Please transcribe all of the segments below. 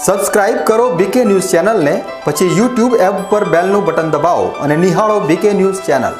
Subscribe કરો બીકે news ચેનલને, પછી YouTube એપ પર બેલનું બટન દબાવો અને નિહાળો બીકે ન્યૂઝ ચેનલ।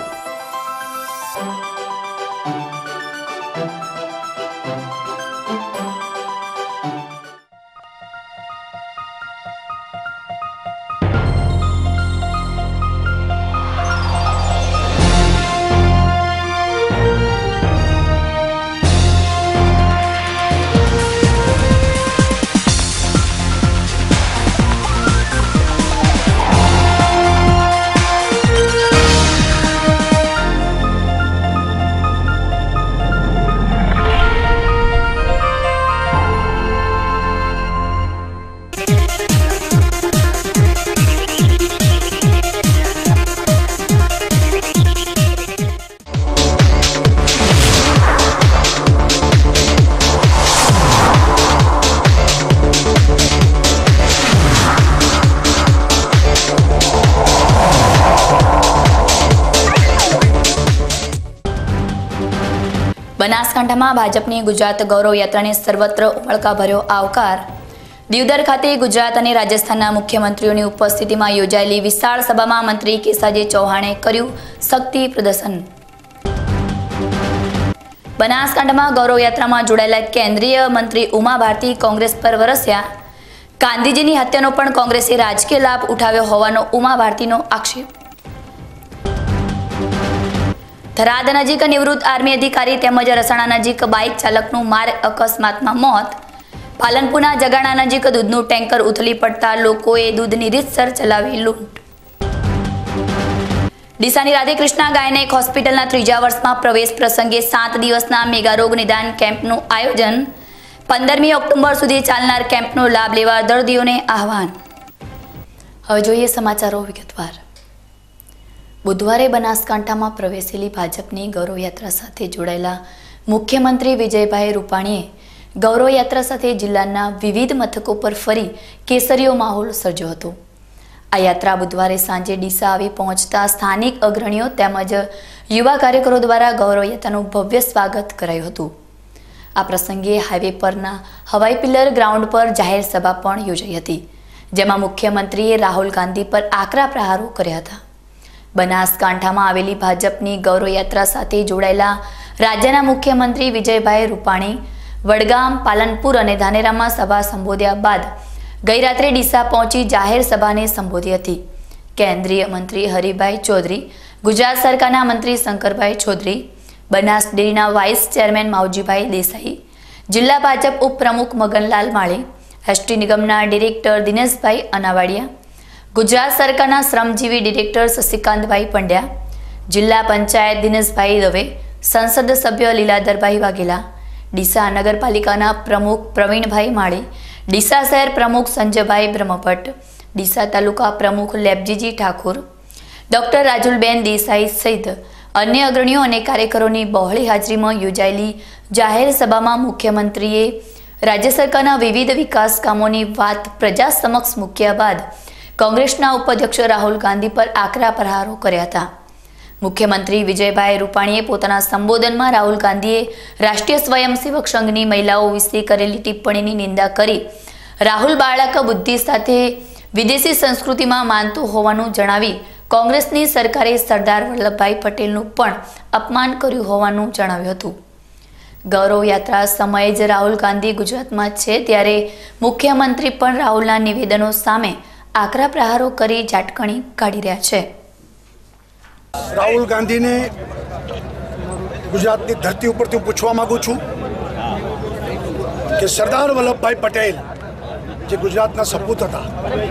બનાસકાંઠામાં ભાજપની ગુજરાત ગૌરવ યાત્રાને સર્વત્ર ઉમળકાભર્યો આવકાર। દીવદર ખાતે ગુજરાત અને રાજસ્થાનના મુખ્યમંત્રીઓની ઉપસ્થિતિમાં યોજાયેલી વિશાળ સભામાં મંત્રી કેસાજી ચૌહાણે કર્યું શક્તિ પ્રદર્શન। બનાસકાંઠામાં ગૌરવ યાત્રામાં જોડાયેલા કેન્દ્રીય મંત્રી ઉમા ભારતી કોંગ્રેસ પર વરસ્યા। ગાંધીજીની હત્યાનો પણ કોંગ્રેસે રાજકીય લાભ ઉઠાવ્યો હોવાનો ઉમા ભારતીનો આક્ષેપ। થરાદ નજીક નિવૃત્ત આર્મી અધિકારી તેમજ રસાણા નજીક બાઇક ચાલકનું માર્ગ અકસ્માતમાં મોત। પાલનપુરના જગાણા નજીક દૂધનું ટેન્કર ઉથલી પડતા લોકોએ દૂધની રીતસર ચલાવી લૂંટ। ડીસાની રાધેકૃષ્ણા ગાયનેક હોસ્પિટલના 3જા વર્ષમાં પ્રવેશ પ્રસંગે 7 દિવસના મેગા રોગ નિદાન કેમ્પનું આયોજન। 15મી ઓક્ટોબર સુધી ચાલનાર કેમ્પનો લાભ લેવા દર્દીઓને આહવાન। હવે જોઈએ સમાચારો વિગતવાર। બુધવારે બનાસકાંઠામાં પ્રવેશેલી ભાજપની ગૌરવ યાત્રા સાથે જોડાયેલા મુખ્યમંત્રી વિજયભાઈ રૂપાણીએ ગૌરવ યાત્રા સાથે જિલ્લાના વિવિધ મથકો પર ફરી કેસરીયો માહોલ સર્જ્યો હતો। આ યાત્રા બુધવારે સાંજે ડીસા આવી પહોંચતા સ્થાનિક અગ્રણીઓ તેમજ યુવા કાર્યકરો દ્વારા ગૌરવ યાત્રાનું ભવ્ય સ્વાગત કરાયું હતું। આ પ્રસંગે હાઈવે પરના હવાઈ પિલ્લર ગ્રાઉન્ડ પર જાહેર સભા પણ યોજાઈ હતી, જેમાં મુખ્યમંત્રીએ રાહુલ ગાંધી પર આકરા પ્રહારો કર્યા હતા। બનાસકાંઠામાં આવેલી ભાજપની ગૌરવ યાત્રા સાથે જોડાયેલા રાજ્યના મુખ્યમંત્રી વિજયભાઈ રૂપાણી વડગામ, પાલનપુર અને ધાનેરામાં સભા સંબોધ્યા બાદ ગઈ રાત્રે ડીસા પહોંચી જાહેર સભાને સંબોધી હતી। કેન્દ્રીય મંત્રી હરિભાઈ ચૌધરી, ગુજરાત સરકારના મંત્રી શંકરભાઈ ચૌધરી, બનાસ ડેરીના વાઇસ ચેરમેન માવજીભાઈ દેસાઈ, જિલ્લા ભાજપ ઉપપ્રમુખ મગનલાલ માળી, એસટી નિગમના ડિરેક્ટર દિનેશભાઈ અનાવાડિયા, ગુજરાત સરકારના શ્રમજીવી ડિરેક્ટર શશિકાંતભાઈ પંડ્યા, જિલ્લા પંચાયત દિનેશભાઈ દવે, સંસદ સભ્ય લીલાધરભાઈ વાઘેલા, ડીસા નગરપાલિકાના પ્રમુખ પ્રવીણભાઈ માળી, ડીસા શહેર પ્રમુખ સંજયભાઈ બ્રહ્મભટ્ટ, ડીસા તાલુકા પ્રમુખ લેબજીજી ઠાકુર, ડોક્ટર રાજુલબેન દેસાઈ સહિત અન્ય અગ્રણીઓ અને કાર્યકરોની બહોળી હાજરીમાં યોજાયેલી જાહેર સભામાં મુખ્યમંત્રીએ રાજ્ય સરકારના વિવિધ વિકાસ કામોની વાત પ્રજા સમક્ષ મૂક્યા બાદ કોંગ્રેસના ઉપાધ્યક્ષ રાહુલ ગાંધી પર આકરા પ્રહારો કર્યા હતા। મુખ્યમંત્રી વિજયભાઈ રૂપાણીએ પોતાના સંબોધનમાં રાહુલ ગાંધીએ રાષ્ટ્રીય સ્વયંસેવક સંઘની મહિલાઓ વિશે કરેલી ટિપ્પણીની નિંદા કરી રાહુલ બાળક બુદ્ધિ સાથે વિદેશી સંસ્કૃતિમાં માનતો હોવાનું જણાવી કોંગ્રેસની સરકારે સરદાર વલ્લભભાઈ પટેલનું પણ અપમાન કર્યું હોવાનું જણાવ્યું હતું। ગૌરવ યાત્રા સમયે જ રાહુલ ગાંધી ગુજરાતમાં છે ત્યારે મુખ્યમંત્રી પણ રાહુલના નિવેદનો સામે આકરા પ્રહારો કરી ઝાટકણી કાઢી રહ્યા છે। રાહુલ ગાંધીને ગુજરાતની ધરતી ઉપરથી પૂછવા માંગુ છું કે સરદાર વલ્લભભાઈ પટેલ જે ગુજરાતના સપૂત હતા,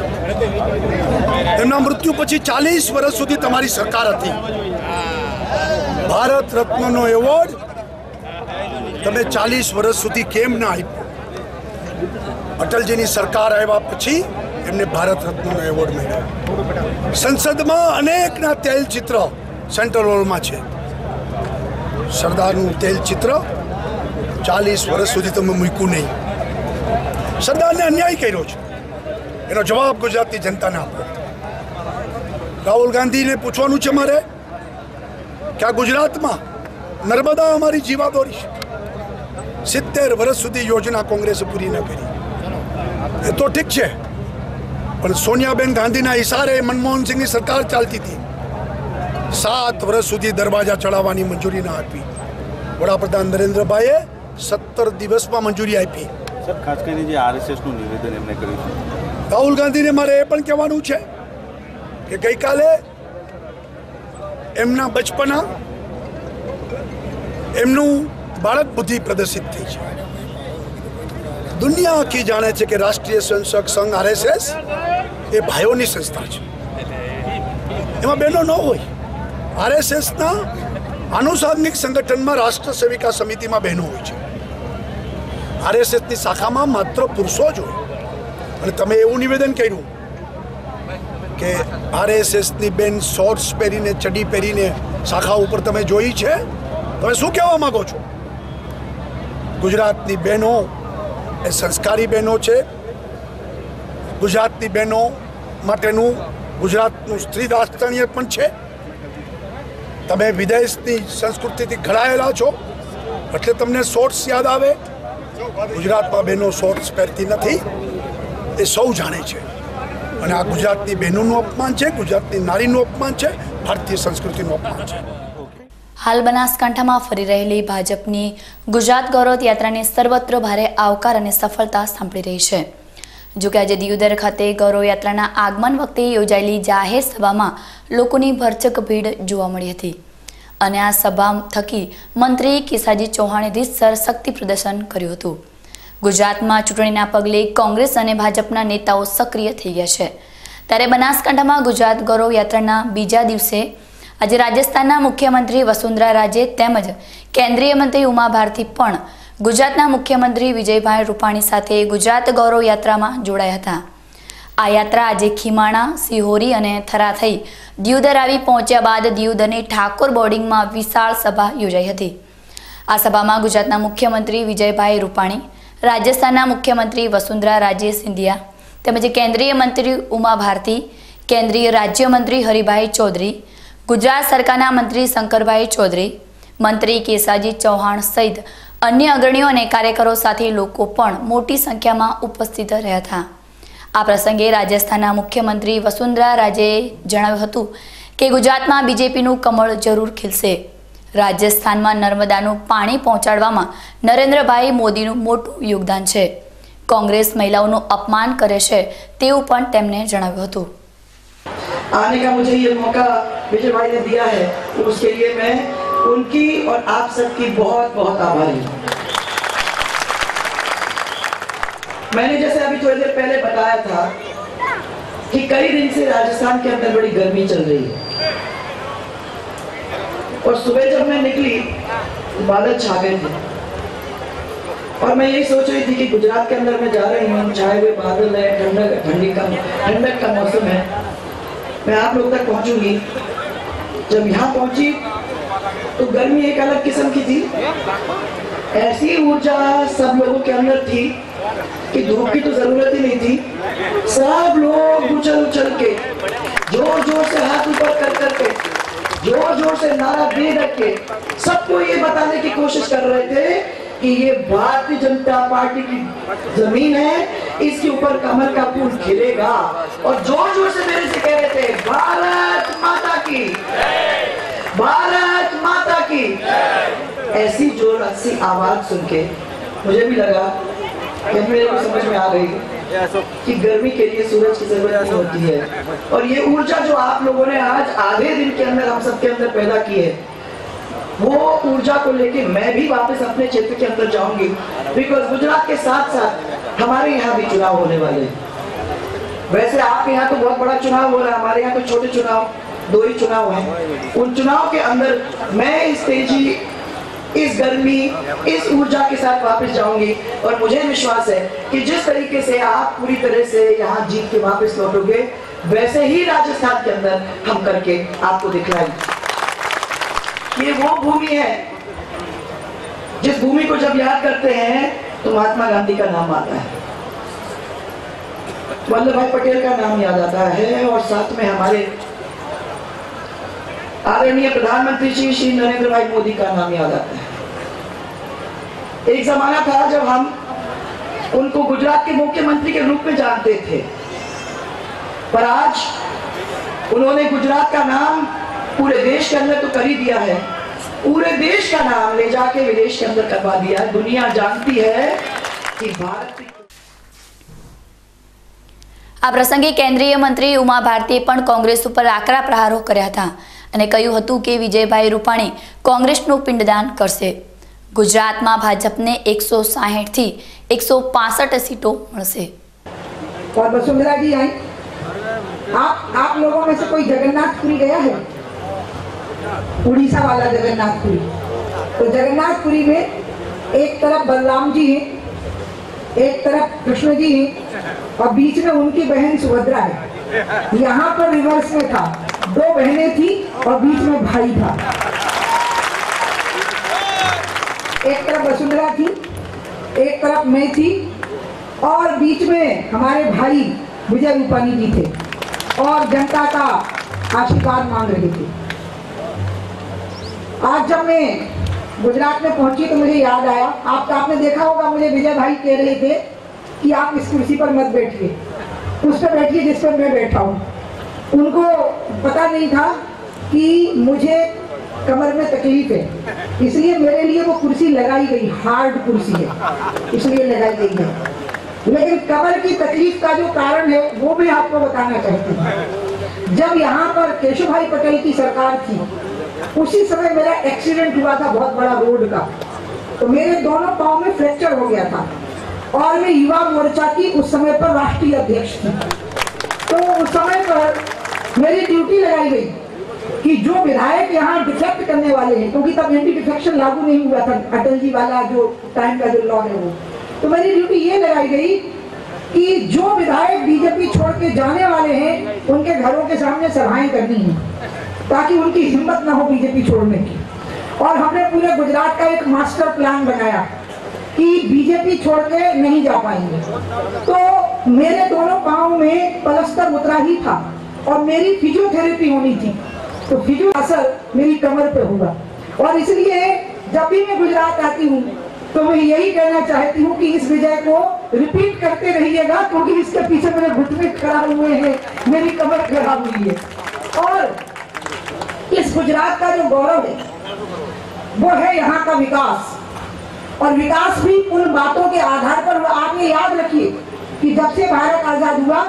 તેમના મૃત્યુ પછી 40 વર્ષ સુધી તમારી સરકાર હતી। ભારત રત્નનો એવોર્ડ તમે 40 વર્ષ સુધી કેમ ના આપ્યો? અટલજીની સરકાર આવ્યા પછી એમને ભારત રત્નનો એવોર્ડ મળ્યો। સંસદમાં અનેકના તેલ ચિત્ર સેન્ટ્રલ હોલમાં છે। સરદારનું તેલ ચિત્ર 40 વર્ષ સુધી તમે મૂક્યું નહીં। સરદારને અન્યાય કર્યો છે, એનો જવાબ ગુજરાતની જનતાને આપો। રાહુલ ગાંધીને પૂછવાનું છે મારે કે આ ગુજરાતમાં નર્મદા અમારી જીવાદોરી છે। 70 વર્ષ સુધી યોજના કોંગ્રેસે પૂરી ન કરી। એ તો ઠીક છે, પણ સોનિયાબેન ગાંધીના ઇશારે મનમોહન સિંહની સરકાર ચાલતી હતી. 7 વર્ષ સુધી દરવાજા ચડાવવાની મંજૂરી ના આપી. વડાપ્રધાન નરેન્દ્રભાઈએ 17 દિવસમાં મંજૂરી આપી. સર, ખાસ કરીને જે આરએસએસનું નિવેદન એમણે કર્યું છે, રાહુલ ગાંધીને મારે એ પણ કહેવાનું છે કે ગઈકાલે એમના બચપના, એમનું બાળક બુદ્ધિ પ્રદર્શિત થઈ છે. દુનિયા આખી જાણે છે કે રાષ્ટ્રીય સ્વયંસેવક સંઘ આરએસએસ એ ભાઈઓની સંસ્થા છે, એમાં બહેનો ન હોય. આરએસએસના આનુષાંગિક સંગઠનમાં રાષ્ટ્ર સેવિકા સમિતિમાં બહેનો હોય છે. આરએસએસની શાખામાં માત્ર પુરુષો જ હોય. અને તમે એવું નિવેદન કર્યું કે આરએસએસની બેન શોર્ટ્સ પહેરીને, ચડી પહેરીને શાખા ઉપર તમે જોઈ છે. તમે શું કહેવા માંગો છો? ગુજરાતની બહેનો એ સંસ્કારી બહેનો છે. ગુજરાતની બહેનો માટેનું ગુજરાતનું સ્ત્રી રાષ્ટ્રીય પણ છે. તમે વિદેશની સંસ્કૃતિથી ઘડાયેલા છો એટલે તમને શોર્ટ્સ યાદ આવે. ગુજરાતમાં બહેનો શોર્ટ્સ પહેરતી નથી, એ સૌ જાણે છે. અને આ ગુજરાતની બહેનોનું અપમાન છે, ગુજરાતની નારીનું અપમાન છે, ભારતીય સંસ્કૃતિનું અપમાન છે. હાલ બનાસકાંઠામાં ફરી રહેલી ભાજપની ગુજરાત ગૌરવ યાત્રાને સર્વત્ર ભારે આવકાર અને સફળતા સાંપડી રહી છે. જોકે આજે દિયોદર ખાતે ગૌરવ યાત્રાના આગમન વખતે યોજાયેલી જાહેર સભામાં લોકોની ભરચક ભીડ જોવા મળી હતી અને આ સભા થકી મંત્રી કેસાજી ચૌહાણે રીતસર શક્તિ પ્રદર્શન કર્યું હતું. ગુજરાતમાં ચૂંટણીના પગલે કોંગ્રેસ અને ભાજપના નેતાઓ સક્રિય થઈ ગયા છે. ત્યારે બનાસકાંઠામાં ગુજરાત ગૌરવ યાત્રાના બીજા દિવસે આજે રાજસ્થાનના મુખ્યમંત્રી વસુંધરા રાજે તેમજ કેન્દ્રીય મંત્રી ઉમા ભારતી પણ ગુજરાતના મુખ્યમંત્રી વિજયભાઈ રૂપાણી સાથે ગુજરાત ગૌરવ યાત્રામાં જોડાયા હતા. આ યાત્રા આજે ખીમાણા, સિહોરી અને થરા થઈ દિયોદર આવી પહોંચ્યા બાદ દિયોદરની ઠાકોર બોર્ડિંગમાં વિશાળ સભા યોજાઈ હતી. આ સભામાં ગુજરાતના મુખ્યમંત્રી વિજયભાઈ રૂપાણી, રાજસ્થાનના મુખ્યમંત્રી વસુંધરા રાજે સિંધિયા તેમજ કેન્દ્રીય મંત્રી ઉમા ભારતી, કેન્દ્રીય રાજ્યમંત્રી હરિભાઈ ચૌધરી, ગુજરાત સરકારના મંત્રી શંકરભાઈ ચૌધરી, મંત્રી કેસાજી ચૌહાણ સહિત અન્ય અગ્રણીઓ અને કાર્યકરો સાથે લોકો પણ મોટી સંખ્યામાં ઉપસ્થિત રહ્યા હતા. આ પ્રસંગે રાજસ્થાનના મુખ્યમંત્રી વસુંધરા રાજે જણાવ્યું હતું કે ગુજરાતમાં બીજેપીનું કમળ જરૂર ખીલશે. રાજસ્થાનમાં નર્મદાનું પાણી પહોંચાડવામાં નરેન્દ્રભાઈ મોદીનું મોટું યોગદાન છે. કોંગ્રેસ મહિલાઓનું અપમાન કરે છે તેવું પણ તેમણે જણાવ્યું હતું. आने का मुझे ये मौका विजय भाई ने दिया है, उसके लिए मैं उनकी और आप सबकी बहुत बहुत आभारी हूँ. मैंने जैसे अभी थोड़ी देर पहले बताया था कि कई दिन से राजस्थान के अंदर बड़ी गर्मी चल रही है और सुबह जब मैं निकली बादल छा गए थे और मैं यही सोच रही थी कि गुजरात के अंदर मैं जा रही हूँ, छाए हुए बादल है, ठंडक का मौसम है, मैं आप लोग तक पहुंचूंगी. जब यहाँ पहुंची तो गर्मी एक अलग किस्म की थी. ऐसी ऊर्जा सब लोगों के अंदर थी कि धूप की तो जरूरत ही नहीं थी. सब लोग उछल के जोर जोर से हाथ ऊपर कर करके जोर जोर से नारा दे के सबको ये बताने की कोशिश कर रहे थे कि ये भारतीय जनता पार्टी की जमीन है, इसके ऊपर कमल का फूल खिलेगा. और जोर जोर से मेरे से कह रहे थे भारत माता की, भारत माता की. ऐसी जोर सी आवाज सुन के मुझे भी लगा कि मेरे को समझ में आ गई कि गर्मी के लिए सूरज की जरूरत नहीं होती है. और ये ऊर्जा जो आप लोगों ने आज आधे दिन के अंदर हम सबके अंदर पैदा की है, वो ऊर्जा को लेके मैं भी वापस अपने क्षेत्र के अंदर जाऊंगी. बिकॉज गुजरात के साथ साथ हमारे यहाँ भी चुनाव होने वाले हैं. वैसे आपके यहाँ तो बहुत बड़ा चुनाव हो रहा है, हमारे यहाँ तो छोटे चुनाव, 2 ही चुनाव हैं. उन चुनाव के अंदर मैं इस तेजी, इस गर्मी, इस ऊर्जा के साथ वापस जाऊंगी. और मुझे विश्वास है कि जिस तरीके से आप पूरी तरह से यहाँ जीत के वापस लौटोगे, वैसे ही राजस्थान के अंदर हम करके आपको दिखलाएंगे. ये वो भूमि है जिस भूमि को जब याद करते हैं तो महात्मा गांधी का नाम आता है, वल्लभ भाई पटेल का नाम याद आता है और साथ में हमारे आदरणीय प्रधानमंत्री श्री नरेंद्र भाई मोदी का नाम याद आता है. एक जमाना था जब हम उनको गुजरात के मुख्यमंत्री के रूप में जानते थे, पर आज उन्होंने गुजरात का नाम पूरे देश के अंदर तो कर ही दिया है, पूरे देश का नाम ले जाके विदेश के अंदर करवा दिया है। दुनिया जानती है कि भारत આ પ્રસંગે કેન્દ્રીય મંત્રી ઉમા ભારતીએ પણ કોંગ્રેસ ઉપર આકરા પ્રહારો કર્યા હતા અને કહ્યું હતું કે વિજયભાઈ રૂપાણી કોંગ્રેસનું પિંડદાન કરશે। ગુજરાતમાં ભાજપને 160 થી 165 सीटों મળશે। और वसुंधरा जी आई, आप लोगों में से कोई जगन्नाथपुरी गया है? उड़ीसा वाला जगन्नाथपुरी। तो जगन्नाथपुरी में एक तरफ बलराम जी हैं, एक तरफ कृष्ण जी हैं और बीच में उनकी बहन सुभद्रा है। यहाँ पर रिवर्स में था, 2 बहनें थी और बीच में भाई था। एक तरफ वसुंधरा थी, एक तरफ मैं थी और बीच में हमारे भाई विजय रूपाणी जी थे और जनता का आशीर्वाद मांग रहे थे। आज जब मैं गुजरात में पहुंची तो मुझे याद आया, आपने देखा होगा, मुझे विजय भाई कह रहे थे कि आप इस कुर्सी पर मत बैठिए, उस पर बैठिए जिस पर मैं बैठा हूँ। उनको पता नहीं था कि मुझे कमर में तकलीफ है, इसलिए मेरे लिए वो कुर्सी लगाई गई, हार्ड कुर्सी है इसलिए लगाई गई है। लेकिन कमर की तकलीफ का जो कारण है वो मैं आपको बताना चाहती हूँ। जब यहाँ पर केशव भाई पटेल की सरकार थी, उसी समय मेरा एक्सीडेंट हुआ था बहुत बड़ा रोड का, तो मेरे दोनों पाँव में फ्रैक्चर हो गया था और मैं युवा मोर्चा की उस समय पर राष्ट्रीय अध्यक्ष थी। तो उस समय पर मेरी ड्यूटी लगाई गई कि जो विधायक यहाँ डिफेक्ट करने वाले हैं, क्योंकि तब एंटी डिफेक्शन लागू नहीं हुआ था, अटल जी वाला जो टाइम का जो लॉ है वो, तो मेरी ड्यूटी ये लगाई गई कि जो विधायक बीजेपी छोड़ के जाने वाले हैं उनके घरों के सामने सभाएं करनी है ताकि उनकी हिम्मत ना हो बीजेपी छोड़ने की। और हमने पूरे गुजरात का एक मास्टर प्लान बनाया कि बीजेपी छोड़ के नहीं जा पाएंगे। तो मेरे दोनों पाँव में प्लास्टर उतरा ही था और मेरी फिजियोथेरेपी होनी थी, तो फिजियो असर मेरी कमर पे हुआ। और इसलिए जब भी मैं गुजरात आती हूँ तो मैं यही कहना चाहती हूँ कि इस विजय को रिपीट करते रहिएगा, क्योंकि इसके पीछे मेरे घुटने खराब हुए हैं, मेरी कमर खराब हुई है। और इस गुजरात का जो गौरव है वो है यहाँ का विकास, और विकास भी उन बातों के आधार पर। आप ये याद रखिए कि जब से भारत आजाद हुआ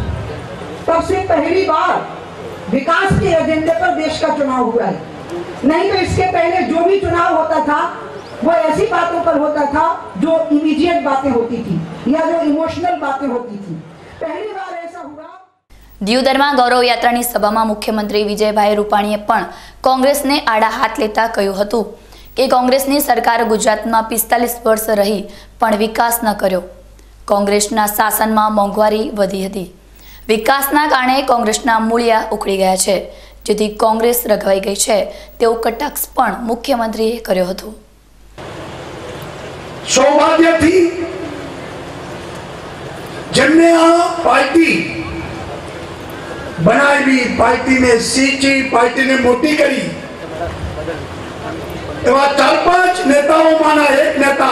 तब से पहली बार विकास के एजेंडे पर देश का चुनाव हुआ है। नहीं तो इसके पहले जो भी चुनाव होता था वो ऐसी बातों पर होता था जो इमीडिएट बातें होती थी या जो इमोशनल बातें होती थी। पहली बार ऐसा हुआ। દિયોદરમાં ગૌરવ યાત્રાની સભામાં મુખ્યમંત્રી વિજયભાઈ રૂપાણીએ પણ કોંગ્રેસને આડા હાથ લેતા કહ્યું હતું કે કોંગ્રેસની સરકાર ગુજરાતમાં 45 વર્ષ રહી પણ વિકાસ ન કર્યો। કોંગ્રેસના શાસનમાં મોંઘવારી વધી હતી। વિકાસના કારણે કોંગ્રેસના મૂળિયા ઉખડી ગયા છે, જેથી કોંગ્રેસ રઘવાઈ ગઈ છે તેવો કટાક્ષ પણ મુખ્યમંત્રીએ કર્યો હતો। સૌભાગ્યથી જેમને આ પાર્ટી બનાવી, પાર્ટીને सींची, પાર્ટીને મોટી કરી, એવા 4-5 નેતાઓમાંના એક નેતા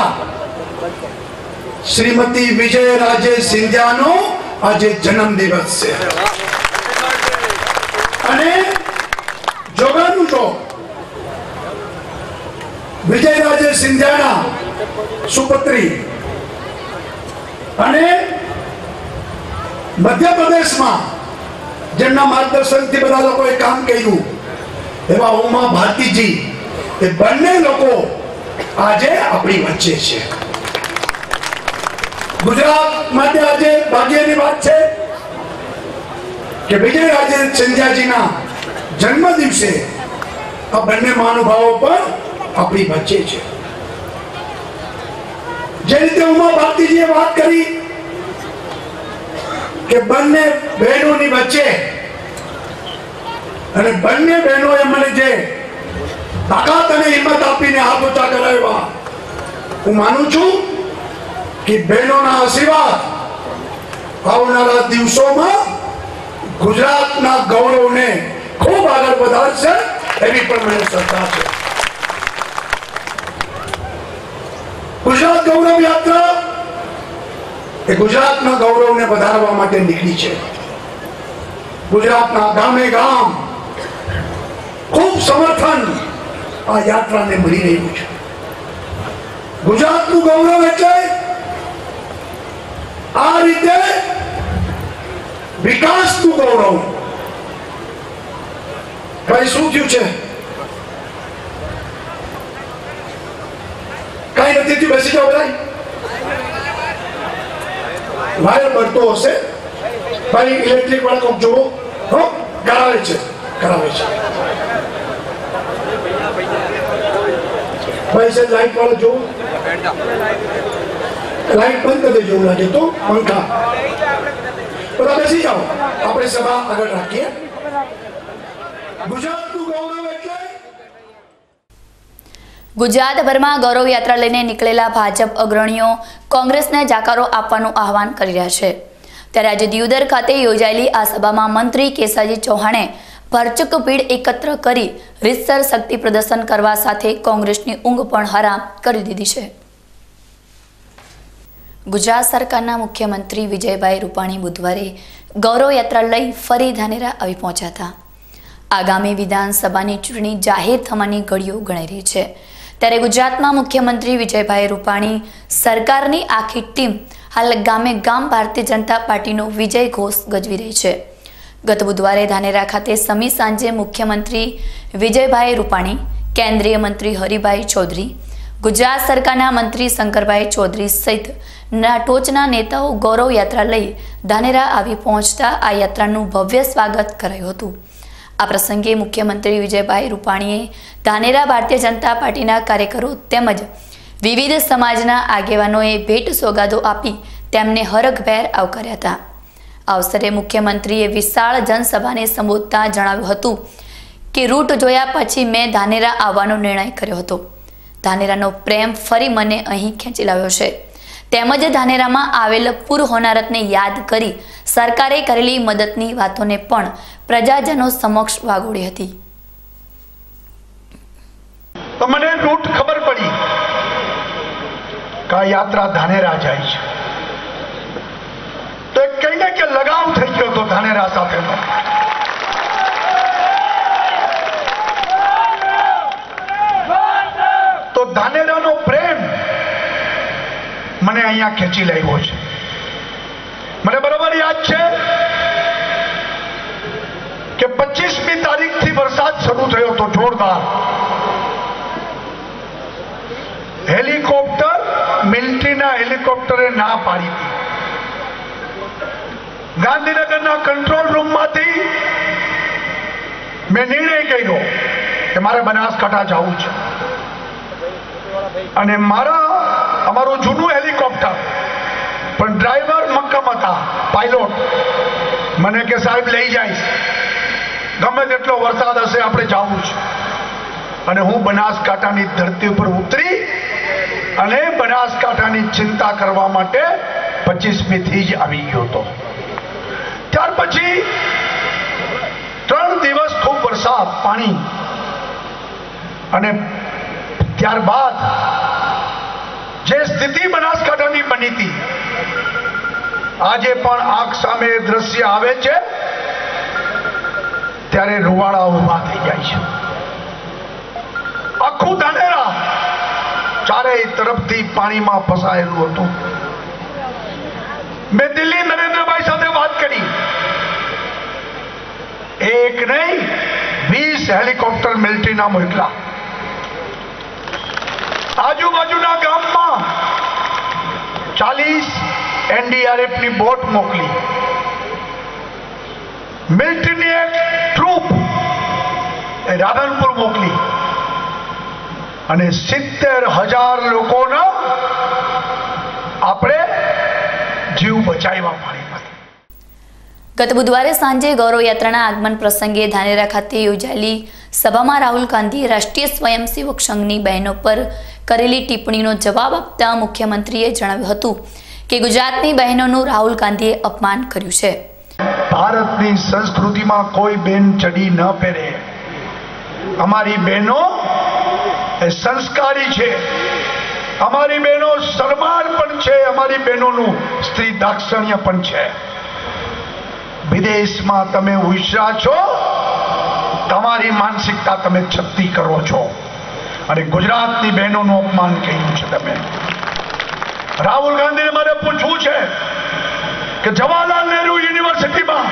શ્રીમતી વિજય રાજે સિંધિયાનો આજે જન્મદિવસ છે। અને જોગાનું જો વિજય રાજે સિંધિયાના સુપુત્રી અને મધ્યપ્રદેશમાં જેમના માર્ગદર્શનથી બધા લોકોએ કામ કર્યું એવા ઉમા ભારતીજી, એ બંને લોકો આજે આપણી વચ્ચે છે। ગુજરાત માટે આજે ભાગ્યની વાત છે કે વિજયરાજે સિંધિયાજીના જન્મ દિવસે આ બંને મહાનુભાવો પણ આપણી વચ્ચે છે। જે રીતે ઉમા ભારતીજીએ વાત કરી કે બંને બહેનોની વચ્ચે, અને બંને બહેનોએ મને જે તાકાત અને હિંમત આપીને હાથ ઊંચા કરાવ્યા, હું માનું છું કે બહેનોના આશીર્વાદ આવનારા દિવસોમાં ગુજરાતના ગૌરવને ખૂબ આગળ વધારશે, એવી પણ મને શ્રદ્ધા છે। ગુજરાત ગૌરવ યાત્રા એ ગુજરાતના ગૌરવને વધારવા માટે નીકળી છે. ગુજરાતના ગામે ગામ ખૂબ સમર્થન આ યાત્રાને મળી રહ્યું છે. ગુજરાતનું ગૌરવ એટલે આ રીતે વિકાસનું ગૌરવ. ભાઈ શું થયું છે? કઈ નથી, બેસી જાઓ બધા. વાયર પડતો હશે ભાઈ, ઇલેક્ટ્રિક વાળા કોક જોવો. હો, કરાવે છે. ભાઈ છે લાઈટ વાળો જોવો, લાઈટ બંધ કરી દેજો. લાગે તો પંખા. બધા બેસી જાઓ, આપણે સભા આગળ રાખીએ. ગુજરાતનું ગૌરવ એટલે ગુજરાતભરમાં ગૌરવ યાત્રા લઈને નીકળેલા ભાજપ અગ્રણીઓ કોંગ્રેસને જાકારો આપવાનું આહવાન કરી રહ્યા છે. ત્યારે આજે દિયોદર ખાતે યોજાયેલી આ સભામાં મંત્રી કેસાજી ચૌહાણે ભરચક ભીડ એકત્ર કરી રીતસર શક્તિ પ્રદર્શન કરવા સાથે કોંગ્રેસની ઊંઘ પણ હરામ કરી દીધી છે. ગુજરાત સરકારના મુખ્યમંત્રી વિજયભાઈ રૂપાણી બુધવારે ગૌરવ યાત્રા લઈ ફરી ધાનેરા આવી પહોંચ્યા હતા. આગામી વિધાનસભાની ચૂંટણી જાહેર થવાની ઘડીઓ ગણાઈ રહી છે. ત્યારે ગુજરાતમાં મુખ્યમંત્રી વિજયભાઈ રૂપાણી સરકારની આખી ટીમ હાલ ગામે ગામ ભારતીય જનતા પાર્ટીનો વિજય ઘોષ ગજવી રહી છે. ગત બુધવારે ધાનેરા ખાતે સમી સાંજે મુખ્યમંત્રી વિજયભાઈ રૂપાણી, કેન્દ્રીય મંત્રી હરિભાઈ ચૌધરી, ગુજરાત સરકારના મંત્રી શંકરભાઈ ચૌધરી સહિત ટોચના નેતાઓ ગૌરવ યાત્રા લઈ ધાનેરા આવી પહોંચતા આ યાત્રાનું ભવ્ય સ્વાગત કરાયું હતું. આ પ્રસંગે મુખ્યમંત્રી વિજયભાઈ રૂપાણીએ ધાનેરા ભારતીય જનતા પાર્ટીના કાર્યકરો તેમજ વિવિધ સમાજના આગેવાનોએ ભેટ સોગાદો આપી તેમને હરખભેર આવકાર્યા હતા. આ અવસરે મુખ્યમંત્રીએ વિશાળ જનસભાને સંબોધતા જણાવ્યું હતું કે રૂટ જોયા પછી મેં ધાનેરા આવવાનો નિર્ણય કર્યો હતો. ધાનેરાનો પ્રેમ ફરી મને અહીં ખેંચી લાવ્યો છે. તેમજ ધાનેરામાં આવેલ પૂર હોનારતને યાદ કરી સરકારે કરેલી મદદની વાતોને પણ પ્રજાજનો સમક્ષ વાગોળી હતી. તો મને રૂટ ખબર પડી કે આ યાત્રા ધાનેરા જાય છે. તો કહીને કે લગાવ થઈ ગયો તો ધાનેરા સાથેનો. તો ધાનેરાનો પ્રેમ મને અહીંયા ખેંચી લાવ્યો છે. મને બરોબર યાદ છે કે 25મી તારીખથી વરસાદ શરૂ થયો હતો જોરદાર. હેલિકોપ્ટર, મિલિટરીના હેલિકોપ્ટરે ના પાડી હતી. ગાંધીનગરના કંટ્રોલ રૂમમાંથી મેં નિર્ણય કર્યો કે મારે બનાસકાંઠા જવું છે. અને અમારું જૂનું હેલિકોપ્ટર પણ ડ્રાઈવર મક્કમ હતા, પાયલોટ. મને કે સાહેબ લઈ જાય, ગમે તેટલો વરસાદ હશે આપણે જવું છે. અને હું બનાસકાંઠાની ધરતી ઉપર ઉતરી અને બનાસકાંઠાની ચિંતા કરવા માટે 25મીથી જ આવી ગયો હતો. ત્યાર પછી 3 દિવસ ખૂબ વરસાદ, પાણી, અને ત્યારબાદ જે સ્થિતિ બનાસકાંઠાની બની હતી, આજે પણ આંખ સામે દ્રશ્ય આવે છે ત્યારે રૂવાડા ઉભા થઈ જાય છે. આખું ધાનેરા ચારેય તરફથી પાણીમાં ફસાયેલું હતું. મેં દિલ્હી નરેન્દ્રભાઈ સાથે વાત કરી. એક નહીં 20 હેલિકોપ્ટર મિલિટરીના મોકલા. આજુબાજુના ગામમાં 40 એનડીઆરએફની બોટ મોકલી. મિલિટરીની એક ટ્રુપ રાધનપુર મોકલી અને 70,000 લોકોનો આપણે જીવ બચાવ્યા પાણીમાં. ગત બુધવારે સાંજે ગૌરવ યાત્રાના આગમન પ્રસંગે ધાનેરા ખાતે યોજાયેલી સભામાં રાહુલ ગાંધીએ રાષ્ટ્રીય સ્વયંસેવક સંઘની બહેનો પર કરેલી ટિપ્પણીનો જવાબ આપતા મુખ્યમંત્રીએ જણાવ્યું હતું કે ગુજરાતની બહેનોનું રાહુલ ગાંધીએ અપમાન કર્યું છે. ભારતની સંસ્કૃતિમાં કોઈ બેન ચડી ન પહેરે. અમારી બહેનો એ સંસ્કારી છે, અમારી બહેનો શરમાળ પણ છે, અમારી બહેનોનું સ્ત્રી દાક્ષણ્ય પણ છે. વિદેશમાં તમે ઉછર્યા છો, તમારી માનસિકતા તમે છતી કરો છો અને ગુજરાતની બહેનોનું અપમાન કર્યું છે તમે. રાહુલ ગાંધીને મારે પૂછવું છે કે જવાહરલાલ નહેરુ યુનિવર્સિટીમાં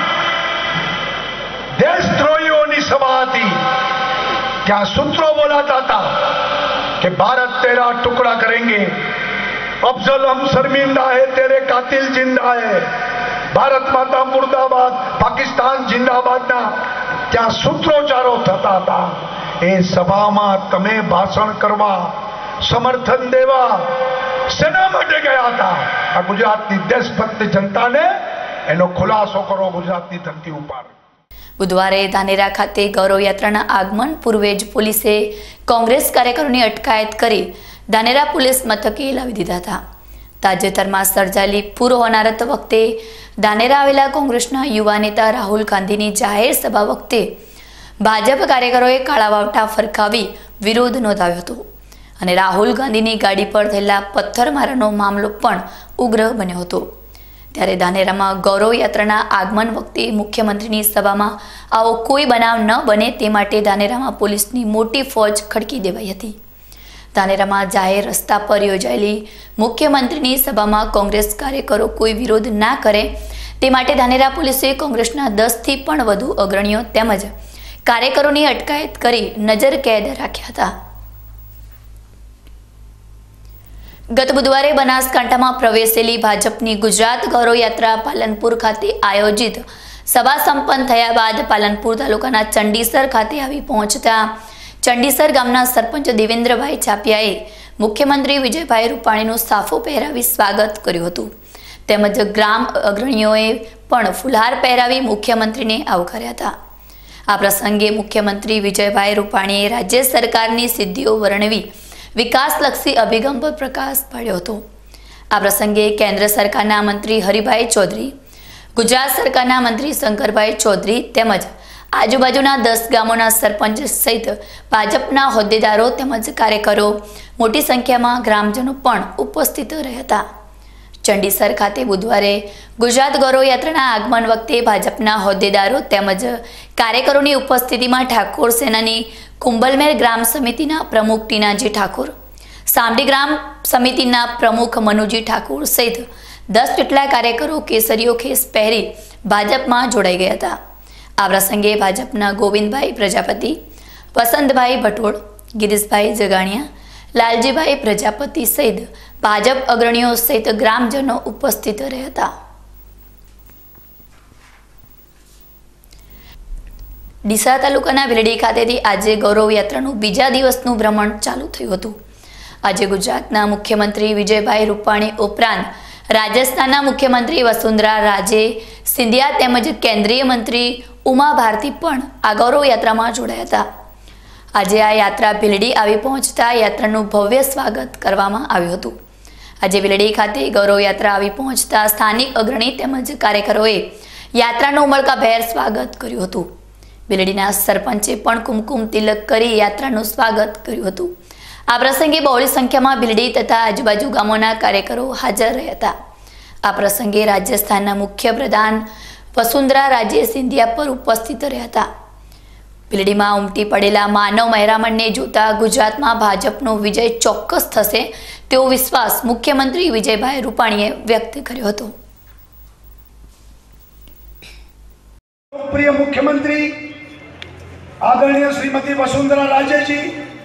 દેશદ્રોહીઓની સભા હતી, ત્યાં સૂત્રો બોલાતા હતા कि भारत तेरा टुकड़ा करेंगे, अफजल हम शर्मिंदा है, तेरे कातिल जिंदा है, भारत माता मुर्दाबाद, पाकिस्तान जिंदाबादના ત્યાં સૂત્રોચ્ચારો થતા હતા. એ સભામાં તમે ભાષણ કરવા, સમર્થન દેવા શેના માટે ગયા હતા? આ ગુજરાતની દેશભક્ત જનતાને એનો ખુલાસો કરો ગુજરાતની ધરતી ઉપર. બુધવારે ધાનેરા ખાતે ગૌરવ યાત્રાના આગમન પૂર્વે જ પોલીસે કોંગ્રેસ કાર્યકરોની અટકાયત કરી ધાનેરા પોલીસ મથકે લાવી દીધા હતા. તાજેતરમાં સર્જાયેલી પૂર્વ હોનારત વખતે ધાનેરા આવેલા કોંગ્રેસના યુવા નેતા રાહુલ ગાંધીની જાહેર સભા વખતે ભાજપ કાર્યકરોએ કાળા વાવટા ફરકાવી વિરોધ નોંધાવ્યો હતો અને રાહુલ ગાંધીની ગાડી પર થયેલા પથ્થરમારાનો મામલો પણ ઉગ્ર બન્યો હતો. ત્યારે ધાનેરામાં ગૌરવ યાત્રાના આગમન વખતે મુખ્યમંત્રીની સભામાં આવો કોઈ બનાવ ન બને તે માટે ધાનેરામાં પોલીસની મોટી ફોજ ખડકી દેવાઈ હતી. ધાનેરામાં જાહેર રસ્તા પર યોજાયેલી મુખ્યમંત્રીની સભામાં કોંગ્રેસ કાર્યકરો કોઈ વિરોધ ના કરે તે માટે ધાનેરા પોલીસે કોંગ્રેસના 10થી પણ વધુ અગ્રણીઓ તેમજ કાર્યકરોની અટકાયત કરી નજર કેદ રાખ્યા હતા. ગત બુધવારે બનાસકાંઠામાં પ્રવેશેલી ભાજપની ગુજરાત ગૌરવ યાત્રા પાલનપુર ખાતે આયોજિત સભા સંપન્ન થયા બાદ પાલનપુર તાલુકાના ચંડીસર ખાતે આવી પહોંચતા ચંડીસર ગામના સરપંચ દેવેન્દ્રભાઈ છાપિયાએ મુખ્યમંત્રી વિજયભાઈ રૂપાણીનું સાફો પહેરાવી સ્વાગત કર્યું હતું. તેમજ ગ્રામ અગ્રણીઓએ પણ ફુલહાર પહેરાવી મુખ્યમંત્રીને આવકાર્યા હતા. આ પ્રસંગે મુખ્યમંત્રી વિજયભાઈ રૂપાણીએ રાજ્ય સરકારની સિદ્ધિઓ વર્ણવી વિકાસલક્ષી અભિગમ પર પ્રકાશ પાડ્યો હતો. આ પ્રસંગે કેન્દ્ર સરકારના મંત્રી હરિભાઈ ચૌધરી, ગુજરાત સરકારના મંત્રી શંકરભાઈ ચૌધરી તેમજ આજુબાજુના 10 ગામોના સરપંચ સહિત ભાજપના હોદ્દેદારો તેમજ કાર્યકરો મોટી સંખ્યામાં ગ્રામજનો પણ ઉપસ્થિત રહ્યા હતા. ચંડીસર ખાતે બુધવારે ગુજરાત ગૌરવ યાત્રાના આગમન વખતે ભાજપના હોદ્દેદારો તેમજ કાર્યકરોની ઉપસ્થિતિમાં ઠાકોર સેનાની કુંબલમેર ગ્રામ સમિતિના પ્રમુખ ટીનાજી ઠાકોર, સામડી ગ્રામ સમિતિના પ્રમુખ મનુજી ઠાકોર સહિત 10 જેટલા કાર્યકરો કેસરીઓ ખેસ પહેરી ભાજપમાં જોડાઈ ગયા હતા. આ પ્રસંગે ભાજપના ગોવિંદભાઈ પ્રજાપતિ, વસંતભાઈ ભટોળ, ગિરીશભાઈ જગાણિયા, લાલજીભાઈ પ્રજાપતિ સહિત ભાજપ અગ્રણીઓ સહિત ગ્રામજનો ઉપસ્થિત રહ્યા હતા. ડીસા તાલુકાના ભીલડી ખાતેથી આજે ગૌરવ યાત્રાનું બીજા દિવસનું ભ્રમણ ચાલુ થયું હતું. આજે ગુજરાતના મુખ્યમંત્રી વિજયભાઈ રૂપાણી ઉપરાંત રાજસ્થાનના મુખ્યમંત્રી વસુંધરા રાજે સિંધિયા તેમજ કેન્દ્રીય મંત્રી ઉમા ભારતી પણ આ ગૌરવ યાત્રામાં જોડાયા હતા. આજે આ યાત્રા ભીલડી આવી પહોંચતા યાત્રાનું ભવ્ય સ્વાગત કરવામાં આવ્યું હતું. આજે ભીલડી ખાતે ગૌરવ યાત્રા આવી પહોંચતા સ્થાનિક અગ્રણી તેમજ કાર્યકરોએ યાત્રાનું ઉમળકાભેર સ્વાગત કર્યું હતું. ભીલડીના સરપંચે પણ કુમકુમ તિલક કરી યાત્રાનું સ્વાગત કર્યું હતું. આ પ્રસંગે બહોળી સંખ્યામાં ભીલડી તથા આજુબાજુ ગામોના કાર્યકરો હાજર રહ્યા હતા. આ પ્રસંગે રાજસ્થાનના મુખ્યપ્રધાન વસુંધરા રાજે સિંધિયા પર ઉપસ્થિત રહ્યા હતા. ભીલડીમાં ઉમટી પડેલા માનવ મહેરામણને જોતા ગુજરાતમાં ભાજપનો વિજય ચોક્કસ થશે તેવો વિશ્વાસ મુખ્યમંત્રી વિજયભાઈ રૂપાણીએ વ્યક્ત કર્યો હતો. પ્રિય મુખ્યમંત્રી આદરણીય શ્રીમતી વસુંધરા રાજેજી,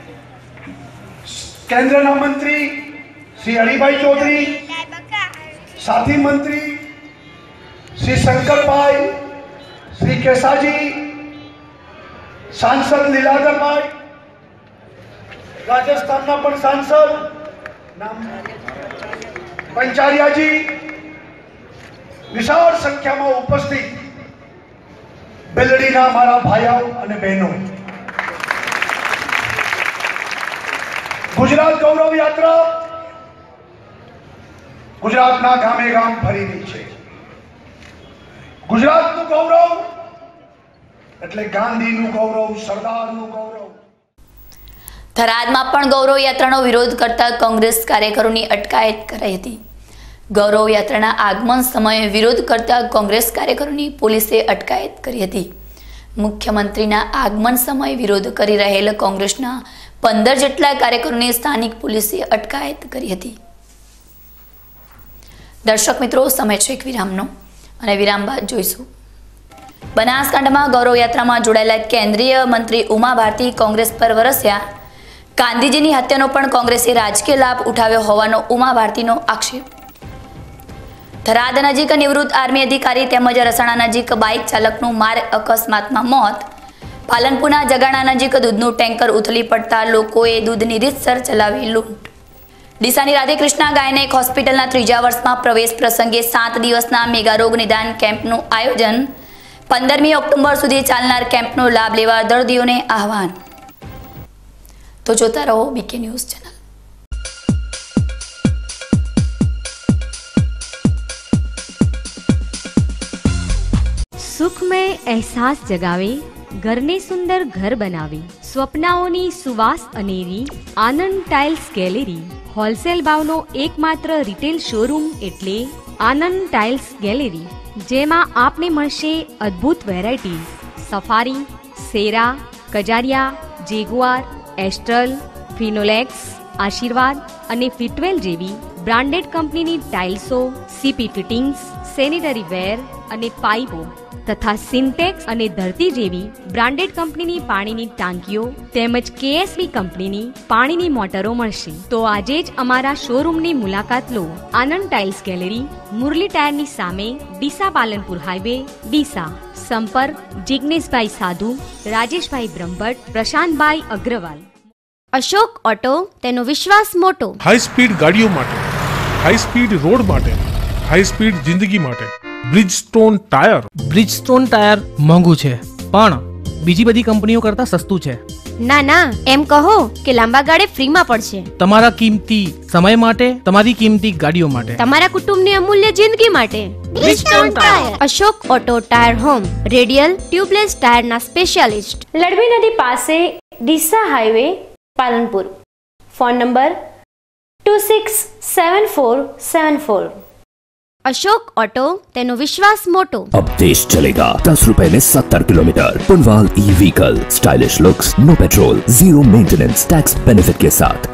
કેન્દ્રના મંત્રી શ્રી હરિભાઈ ચૌધરી, સાથી મંત્રી શ્રી શંકરભાઈ, શ્રી કેસાજી, सांसद लीलाधरभाई, राजस्थान पण सांसद पंचारिया जी, विशाल संख्या में उपस्थित बेलडीना मारा भाइयों और बहनों, गुजरात गौरव यात्रा गुजरातना गामे गाम फरी रही है. गुजरातનું गौरव એટલે ગાંધીનું ગૌરવ, સરદારનું ગૌરવ. થરાદમાં પણ ગૌરવ યાત્રાનો વિરોધ કરતા કોંગ્રેસ કાર્યકરોની અટકાયત કરાઈ હતી. ગૌરવ યાત્રાના આગમન સમયે વિરોધ કરતા કોંગ્રેસ કાર્યકરોની પોલીસે અટકાયત કરી હતી. મુખ્યમંત્રીના આગમન સમયે વિરોધ કરી રહેલ કોંગ્રેસના 15 જેટલા કાર્યકરોની સ્થાનિક પોલીસે અટકાયત કરી હતી. દર્શક મિત્રો, સમય છે એક વિરામનો અને વિરામ બાદ જોઈશું. બનાસકાંઠામાં ગૌરવ યાત્રામાં જોડાયેલા કેન્દ્રીય મંત્રી ઉમા ભારતી કોંગ્રેસ પર વરસ્યા. ગાંધીજીની હત્યાનો પણ કોંગ્રેસે રાજકીય લાભ ઉઠાવ્યો હોવાનો ઉમા ભારતીનો આક્ષેપ. થરાદ નજીક નિવૃત્ત આર્મી અધિકારી તેમજ રસાણા નજીક બાઇક ચાલકનું માર્ગ અકસ્માતમાં મોત. પાલનપુરના જગાણા નજીક દૂધનું ટેન્કર ઉથલી પડતા લોકોએ દૂધની રીતસર ચલાવી લૂંટ. ડીસાની રાધેકૃષ્ણા ગાયનેક હોસ્પિટલના 3જા વર્ષમાં પ્રવેશ પ્રસંગે 7 દિવસના મેગા રોગ નિદાન કેમ્પનું આયોજન. 15મી ઓક્ટોબર સુધી ચાલનાર કેમ્પનો લાભ લેવા દર્દીઓને આહવાન. તો જોતા રહો બીકે ન્યૂઝ ચેનલ. સુખમય અહેસાસ જગાવે, ઘરને સુંદર ઘર બનાવે, સ્વપ્નાઓની સુવાસ અનેરી આનંદ ટાઇલ્સ ગેલેરી. હોલસેલ ભાવનો એકમાત્ર રિટેલ શોરૂમ એટલે આનંદ ટાઇલ્સ ગેલેરી, જેમાં આપને મળશે અદ્ભુત વેરાયટી. સફારી, સેરા, કજારિયા, જેગુઆર, એસ્ટ્રલ, ફિનોલેક્સ, આશીર્વાદ અને ફિટવેલ જેવી બ્રાન્ડેડ કંપનીની ટાઇલ્સો, સીપી ફિટિંગ્સ, સેનિટરી વેર અને પાઇપો તથા સિન્ટેક્સ અને ધરતી જેવી બ્રાન્ડેડ કંપનીની પાણીની ટાંકીઓ તેમજ કેએસબી કંપનીની પાણીની મોટરો મળશે. તો આજે જ અમારા શોરૂમની મુલાકાત લો. આનંદ ટાઇલ્સ ગેલેરી, મુરલી ટાયરની સામે, ડીસા પાલનપુર હાઈવે, ડીસા. સંપર્ક જિગ્નેશભાઈ સાધુ, રાજેશભાઈ બ્રહ્મભટ્ટ, પ્રશાંતભાઈ અગ્રવાલ. અશોક ઓટો, તેનો વિશ્વાસ મોટો. હાઈ સ્પીડ ગાડીઓ માટે, હાઈ સ્પીડ રોડ માટે, હાઈ સ્પીડ જિંદગી માટે બ્રિજસ્ટોન ટાયર. બ્રિજસ્ટોન ટાયર મોંઘું છે પણ બીજી બધી કંપનીઓ કરતા સસ્તું છે. ના ના, એમ કહો કે લાંબા ગાળે ફ્રીમાં પડશે. તમારા કિંમતી સમય માટે, તમારી કિંમતી ગાડીઓ માટે, તમારા કુટુંબની અમૂલ્ય જિંદગી માટે. Bridgestone tyre. Ashok auto tyre home, radial tubeless ટાયરના સ્પેશિયાલિસ્ટ. લડવી નદી પાસે, Deesa highway, Palanpur. Phone number 267474. Ashok auto, तेनो विश्वास मोटो. अब देश चलेगा 10 रुपए में 70 kilometre. Punwal E vehicle, stylish looks, no petrol, zero maintenance, tax benefit के साथ.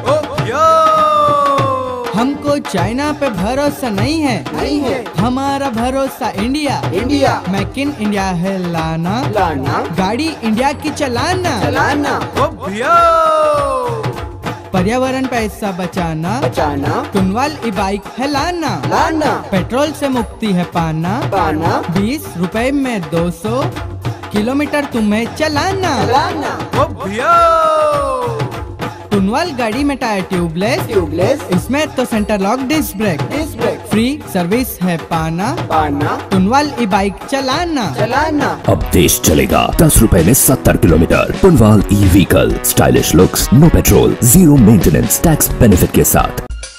हमको चाइना पे भरोसा नहीं है, हमारा भरोसा इंडिया. मेक इन इंडिया है लाना, गाड़ी इंडिया की चलाना. पर्यावरण पैसा बचाना, टुनवाल ई बाइक है लाना. पेट्रोल से मुक्ति है पाना. 20 रुपए में 200 किलोमीटर तुम्हें चलाना. टुनवाल गाड़ी में टायर ट्यूबलेस, इसमें तो centre lock disc brake. Free service है पाना. टुनवाल ई बाइक चलाना. अब देश चलेगा 10 रुपए में 70 kilometre. Punwal E vehicle, stylish looks, no petrol, zero maintenance, tax benefit के साथ.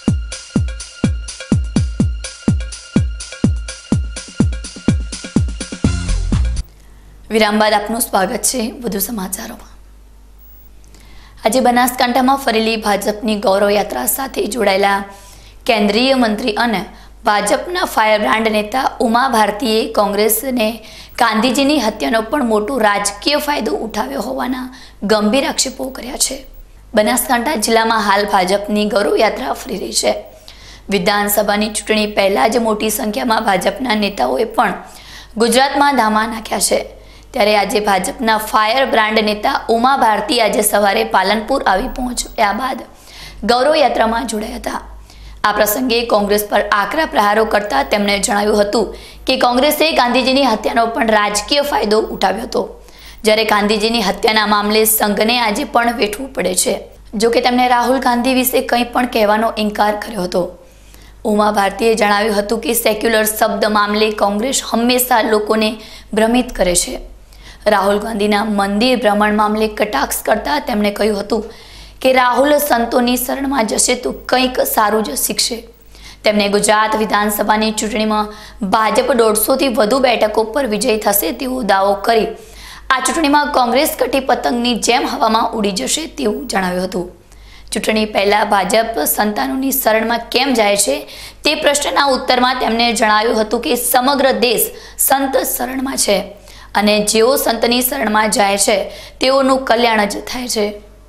વિરામ બાદ આપનું સ્વાગત છે વધુ સમાચારોમાં. આજે બનાસકાંઠામાં ફરેલી ભાજપની ગૌરવ યાત્રા સાથે જોડાયેલા કેન્દ્રીય મંત્રી અને ભાજપના ફાયર બ્રાન્ડ નેતા ઉમા ભારતીએ કોંગ્રેસને ગાંધીજીની હત્યાનો પણ મોટો રાજકીય ફાયદો ઉઠાવ્યો હોવાના ગંભીર આક્ષેપો કર્યા છે. બનાસકાંઠા જિલ્લામાં હાલ ભાજપની ગૌરવ યાત્રા ફરી રહી છે. વિધાનસભાની ચૂંટણી પહેલા જ મોટી સંખ્યામાં ભાજપના નેતાઓએ પણ ગુજરાતમાં ધામા નાખ્યા છે. ત્યારે આજે ભાજપના ફાયર બ્રાન્ડ નેતા ઉમા ભારતી આજે સવારે પાલનપુર આવી પહોંચ્યા બાદ ગૌરવ યાત્રામાં જોડાયા હતા. આ પ્રસંગે કોંગ્રેસ પર આકરા પ્રહારો કરતા તેમણે જણાવ્યું હતું કે કોંગ્રેસે ગાંધીજીની હત્યાનો પણ રાજકીય ફાયદો ઉઠાવ્યો હતો, જ્યારે ગાંધીજીની હત્યાના મામલે સંઘને આજે પણ વેઠવું પડે છે. જોકે તેમણે રાહુલ ગાંધી વિશે કંઈ પણ કહેવાનો ઇનકાર કર્યો હતો. ઉમા ભારતીએ જણાવ્યું હતું કે સેક્યુલર શબ્દ મામલે કોંગ્રેસ હંમેશા લોકોને ભ્રમિત કરે છે. રાહુલ ગાંધીના મંદિર ભ્રમણ મામલે કટાક્ષ કરતા તેમણે કહ્યું હતું કે રાહુલ સંતોની શરણમાં જશે તો કંઈક સારું જ શીખશે. તેમણે ગુજરાત વિધાનસભાની ચૂંટણીમાં ભાજપ 150થી વધુ બેઠકો પર વિજય થશે તેવો દાવો કરી આ ચૂંટણીમાં કોંગ્રેસ કટી પતંગની જેમ હવામાં ઉડી જશે તેવું જણાવ્યું હતું। ચૂંટણી પહેલા ભાજપ સંતાનોની શરણમાં કેમ જાય છે તે પ્રશ્નના ઉત્તરમાં તેમણે જણાવ્યું હતું કે સમગ્ર દેશ સંત શરણમાં છે અને જેઓ સંતની શરણમાં જાય છે તેઓનું કલ્યાણ જ થાય છે।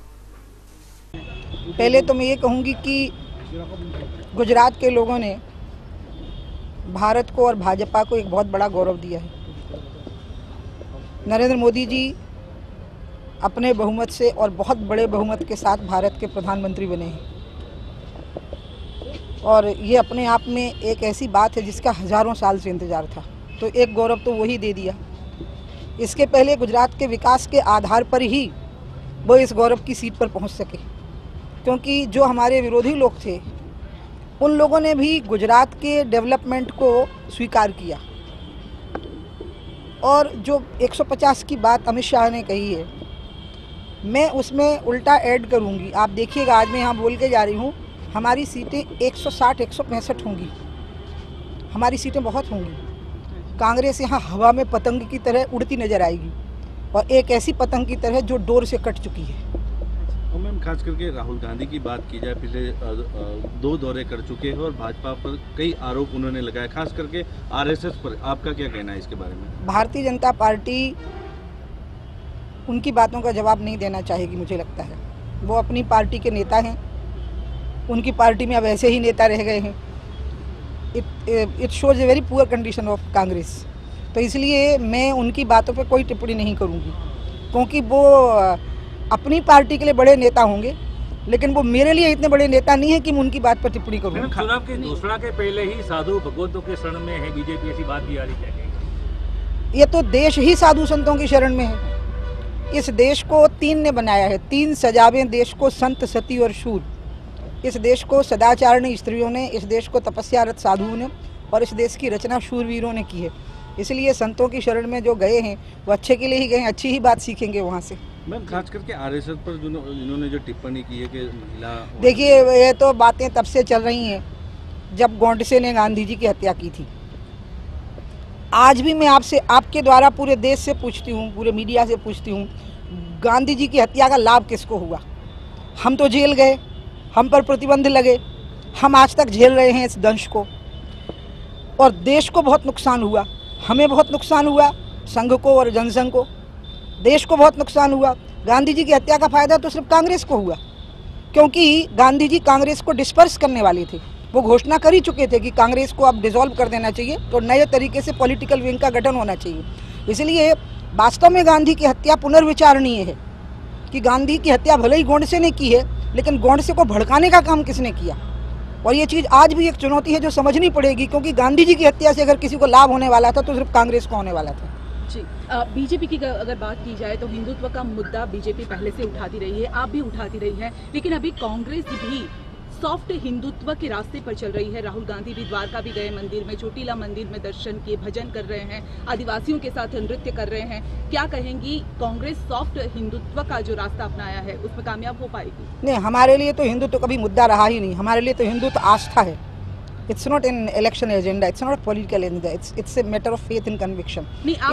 पहले तो मैं ये कहूँगी कि गुजरात के लोगों ने भारत को और भाजपा को एक बहुत बड़ा गौरव दिया है। नरेंद्र मोदी जी अपने बहुमत से और बहुत बड़े बहुमत के साथ भारत के प्रधानमंत्री बने हैं और ये अपने आप में एक ऐसी बात है जिसका हज़ारों साल से इंतज़ार था, तो एक गौरव तो वही दे दिया। इसके पहले गुजरात के विकास के आधार पर ही वो इस गौरव की सीट पर पहुंच सके, क्योंकि जो हमारे विरोधी लोग थे उन लोगों ने भी गुजरात के डेवलपमेंट को स्वीकार किया और जो 150 की बात अमित शाह ने कही है मैं उसमें उल्टा ऐड करूंगी। आप देखिएगा आज मैं यहाँ बोल के जा रही हूँ, हमारी सीटें 160-165 होंगी, हमारी सीटें बहुत होंगी। कांग्रेस यहाँ हवा में पतंग की तरह उड़ती नजर आएगी और एक ऐसी पतंग की तरह जो डोर से कट चुकी है। और मैम खास करके राहुल गांधी की बात की जाए, पिछले 2 दौरे कर चुके हैं और भाजपा पर कई आरोप उन्होंने लगाए, खास करके आरएसएस पर। आपका क्या कहना है इसके बारे में? भारतीय जनता पार्टी उनकी बातों का जवाब नहीं देना चाहेगी, मुझे लगता है। वो अपनी पार्टी के नेता हैं, उनकी पार्टी में अब ऐसे ही नेता रह गए हैं। It shows a very poor condition of Congress. तो इसलिए मैं उनकी बातों पे कोई टिप्पणी नहीं करूँगी, क्योंकि वो अपनी पार्टी के लिए बड़े नेता होंगे, लेकिन वो मेरे लिए इतने बड़े नेता नहीं है कि मैं उनकी बात पर टिप्पणी करूँ। चुनाव की घोषणा के पहले ही साधु भगवंतों के शरण में है बीजेपी, ऐसी बात भी आ रही है। ये तो देश ही साधु संतों की शरण में है। इस देश को 3 ने बनाया है, 3 सजावें देश को संत सती और शूर। इस देश को सदाचारणी स्त्रियों ने, इस देश को तपस्यारत साधुओं ने और इस देश की रचना शूरवीरों ने की है। इसलिए संतों की शरण में जो गए हैं वो अच्छे के लिए ही गए हैं, अच्छी ही बात सीखेंगे वहाँ से। मैम खास करके आरएसएस पर इन्होंने जो टिप्पणी की है कि महिला, देखिए ये तो बातें तब से चल रही हैं जब गोडसे ने गांधी जी की हत्या की थी। आज भी मैं आपसे, आपके द्वारा पूरे देश से पूछती हूँ, पूरे मीडिया से पूछती हूँ, गांधी जी की हत्या का लाभ किसको हुआ? हम तो जेल गए, हम पर प्रतिबंध लगे, हम आज तक झेल रहे हैं इस दंश को और देश को बहुत नुकसान हुआ, हमें बहुत नुकसान हुआ, संघ को और जनसंघ को, देश को बहुत नुकसान हुआ। गांधी जी की हत्या का फायदा तो सिर्फ कांग्रेस को हुआ, क्योंकि गांधी जी कांग्रेस को डिस्पर्स करने वाले थे। वो घोषणा कर ही चुके थे कि कांग्रेस को अब डिसॉल्व कर देना चाहिए, तो नए तरीके से पॉलिटिकल विंग का गठन होना चाहिए। इसलिए वास्तव में गांधी की हत्या पुनर्विचारणीय है कि गांधी की हत्या भले ही गोडसे ने की है, लेकिन गोडसे को भड़काने का काम किसने किया? और ये चीज़ आज भी एक चुनौती है जो समझनी पड़ेगी, क्योंकि गांधी जी की हत्या से अगर किसी को लाभ होने वाला था तो सिर्फ कांग्रेस को होने वाला था। जी, बीजेपी की अगर बात की जाए तो हिंदुत्व का मुद्दा बीजेपी पहले से उठाती रही है, आप भी उठाती रही है, लेकिन अभी कांग्रेस भी सॉफ्ट हिंदुत्व के रास्ते पर चल रही है। राहुल गांधी भी द्वारका भी गए, मंदिर में, चोटीला मंदिर में दर्शन किए, भजन कर रहे हैं, आदिवासियों के साथ नृत्य कर रहे हैं। क्या कहेंगी, कांग्रेस सॉफ्ट हिंदुत्व का जो रास्ता अपनाया है उसमें कामयाब हो पाएगी? नहीं, हमारे लिए तो हिंदुत्व कभी मुद्दा रहा ही नहीं। हमारे लिए तो हिंदुत्व आस्था है। It's not an election agenda, it's not political agenda, it's a matter of faith in conviction.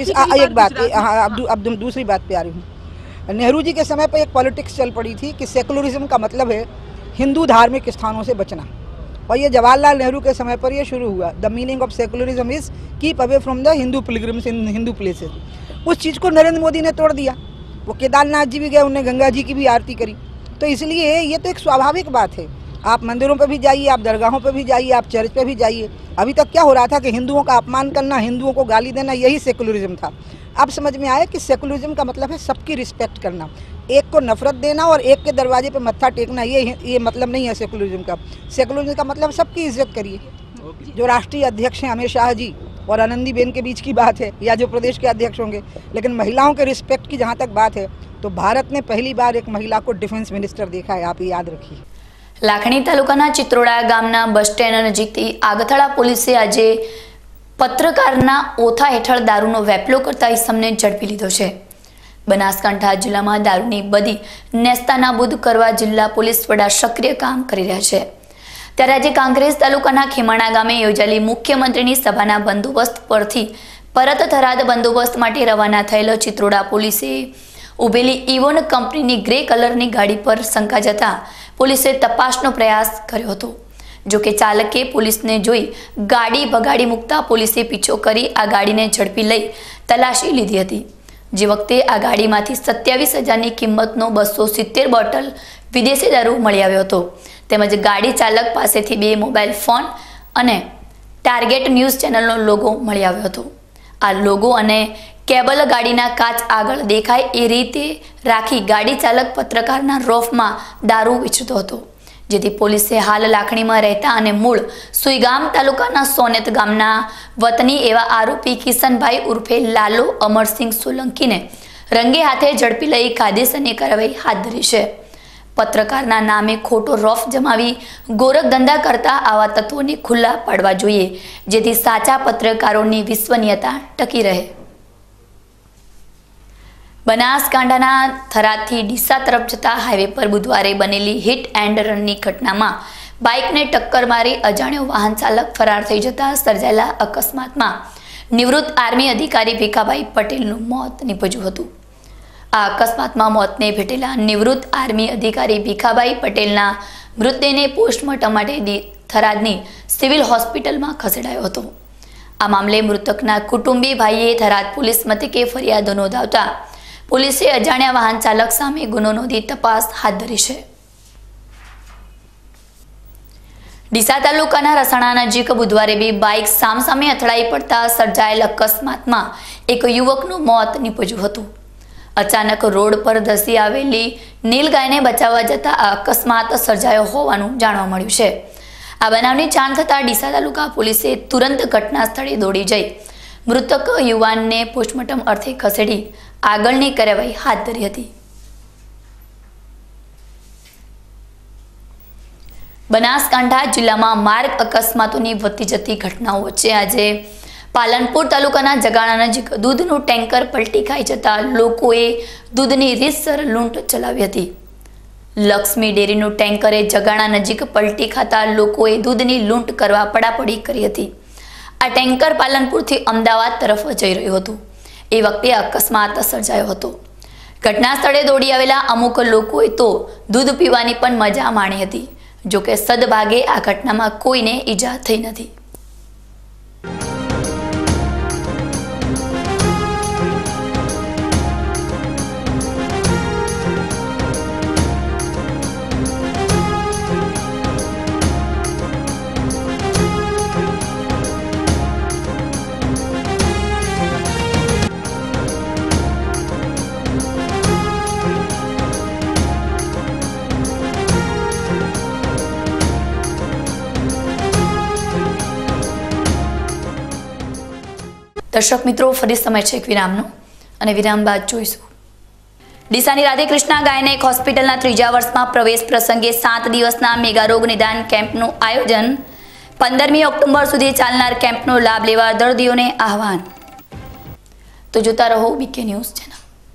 एक बात, अब दूसरी बात पे आ रही हूँ। नेहरू जी के समय पर एक पॉलिटिक्स चल पड़ी थी कि सेकुलरिज्म का मतलब है हिंदू धार्मिक स्थानों से बचना, और ये जवाहरलाल नेहरू के समय पर ये शुरू हुआ। The meaning of secularism is keep away from the Hindu pilgrims in Hindu places. उस चीज़ को नरेंद्र मोदी ने तोड़ दिया। वो केदारनाथ जी भी गए, उन्होंने गंगा जी की भी आरती करी। तो इसलिए ये तो एक स्वाभाविक बात है। आप मंदिरों पर भी जाइए, आप दरगाहों पर भी जाइए, आप चर्च पर भी जाइए। अभी तक क्या हो रहा था कि हिंदुओं का अपमान करना, हिंदुओं को गाली देना, यही सेकुलरिज्म था। अब समझ में आया कि सेकुलरिज्म का मतलब है सबकी रिस्पेक्ट करना, एक को नफरत देना और एक के दरवाजे पे मत्था टेकना, ये मतलब नहीं है सेकुलरिज्म का। सेकुलरिज्म का मतलब सबकी इज्जत करिए। जो राष्ट्रीय अध्यक्ष हैं अमित शाह जी और आनंदीबेन के बीच की बात है, या जो प्रदेश के अध्यक्ष होंगे, लेकिन महिलाओं के रिस्पेक्ट की जहाँ तक बात है तो भारत ने पहली बार एक महिला को डिफेंस मिनिस्टर देखा है, आप ये याद रखिए। લાખણી તાલુકાના ચિત્રોડા ગામના બસ સ્ટેન્ડ નજીકથી આગથાળા પોલીસે આજે પત્રકારના ઓથા હેઠળ દારૂનો વેપલો કરતા ઇસમને ઝડપી લીધો છે। બનાસકાંઠા જિલ્લામાં દારૂની બદી નેસ્તાનાબૂદ કરવા જિલ્લા પોલીસ વડા સક્રિય કામ કરી રહ્યા છે। ત્યારે આજે કાંકરેજ તાલુકાના ખીમાણા ગામે યોજાયેલી મુખ્યમંત્રીની સભાના બંદોબસ્ત પરથી પરત થરાદ બંદોબસ્ત માટે રવાના થયેલો ચિત્રોડા પોલીસે ઉભેલી ઇવોન કંપનીની ગ્રે કલરની ગાડી પર શંકા જતા પોલીસે તપાસનો પ્રયાસ કર્યો હતો. જોકે ચાલકે પોલીસને જોઈ ગાડી ભગાડી મૂકતા પોલીસે પીછો કરી આ ગાડીને ઝડપી લઈ તલાશી લીધી હતી. જે વખતે આ ગાડીમાંથી 27,000ની કિંમતનો 270 બોટલ વિદેશી દારૂ મળી આવ્યો હતો. તેમજ ગાડી ચાલક પાસેથી 2 મોબાઈલ ફોન અને ટાર્ગેટ ન્યૂઝ ચેનલનો લોગો મળી આવ્યો હતો. આ લોગો અને કેબલ ગાડીના કાચ આગળ દેખાય એ રીતે રાખી ગાડી ચાલક પત્રકારના રોફમાં દારૂ વેચતો હતો. જેથી પોલીસે હાલ લાખણીમાં રહેતા અને મૂળ સુઈગામ તાલુકાના સોનેત ગામના વતની એવા આરોપી કિશનભાઈ ઉર્ફે લાલો અમરસિંહ સોલંકીને રંગે હાથે ઝડપી લઈ કાયદેસરની કાર્યવાહી હાથ ધરી છે. પત્રકારના નામે ખોટો રોફ જમાવી ગોરખ ધંધા કરતા આવા તત્વોને ખુલ્લા પાડવા જોઈએ, જેથી સાચા પત્રકારોની વિશ્વનીયતા ટકી રહે. બનાસકાંઠાના થરાદથી ડીસા તરફ જતા હાઈવે પર બુધવારે બનેલી હિટ એન્ડ રનની ઘટનામાં બાઇકને ટક્કર મારી અજાણ્યો વાહન ચાલક ફરાર થઈ જતા સર્જાયેલા અકસ્માતમાં નિવૃત્ત આર્મી અધિકારી ભીખાભાઈ પટેલનું મોત નીપજ્યું હતું. આ અકસ્માતમાં મોતને ભેટેલા નિવૃત્ત આર્મી અધિકારી ભીખાભાઈ પટેલના મૃતદેહને પોસ્ટમોર્ટમ માટે થરાદની સિવિલ હોસ્પિટલમાં ખસેડાયો હતો. આ મામલે મૃતકના કુટુંબી ભાઈએ થરાદ પોલીસ મથકે ફરિયાદ નોંધાવતા પોલીસે અજાણ્યા વાહન ચાલક સામે ગુનો નોંધી તપાસ હાથ ધરી છે. ડીસા તાલુકાના રસાણા નજીક બુધવારે 2 બાઇક સામસામે અથડાઈ પડતા સર્જાયેલ અકસ્માતમાં એક યુવકનું મોત નીપજ્યું હતું. અચાનક રોડ પર ધસી આવેલી નીલગાયને બચાવવા જતા આ અકસ્માત સર્જાયો હોવાનું જાણવા મળ્યું છે. આ બનાવની જાણ થતાં ડીસા તાલુકા પોલીસે તુરંત ઘટના સ્થળે દોડી જઈ મૃતક યુવાનને પોસ્ટમોર્ટમ અર્થે ખસેડી આગળની કાર્યવાહી હાથ ધરી હતી. બનાસકાંઠા જિલ્લામાં માર્ગ અકસ્માતોની વધતી જતી ઘટનાઓ વચ્ચે આજે પાલનપુર તાલુકાના જગાણા નજીક દૂધનું ટેન્કર પલટી ખાઈ જતા લોકોએ દૂધની રીતસર લૂંટ ચલાવી હતી. લક્ષ્મી ડેરીનું ટેન્કરે જગાણા નજીક પલટી ખાતા લોકોએ દૂધની લૂંટ કરવા પડાપડી કરી હતી. આ ટેન્કર પાલનપુરથી અમદાવાદ તરફ જઈ રહ્યું હતું. એ વખતે અકસ્માત સર્જાયો હતો. ઘટના સ્થળે દોડી આવેલા અમુક લોકોએ તો દૂધ પીવાની પણ મજા માણી હતી. જોકે સદભાગે આ ઘટનામાં કોઈને ઈજા થઈ નથી. દર્શક મિત્રો, ફરી સમય છે એક વિરામનો અને વિરામ બાદ જોઈશું. ડીસાની રાધેકૃષ્ણ ગાયનેક હોસ્પિટલના 3જા વર્ષમાં પ્રવેશ પ્રસંગે 7 દિવસના મેગા રોગ નિદાન કેમ્પનું આયોજન. 15મી ઓક્ટોબર સુધી ચાલનાર કેમ્પનો લાભ લેવા દર્દીઓને આહવાન. તો જોતા રહો BK news channel.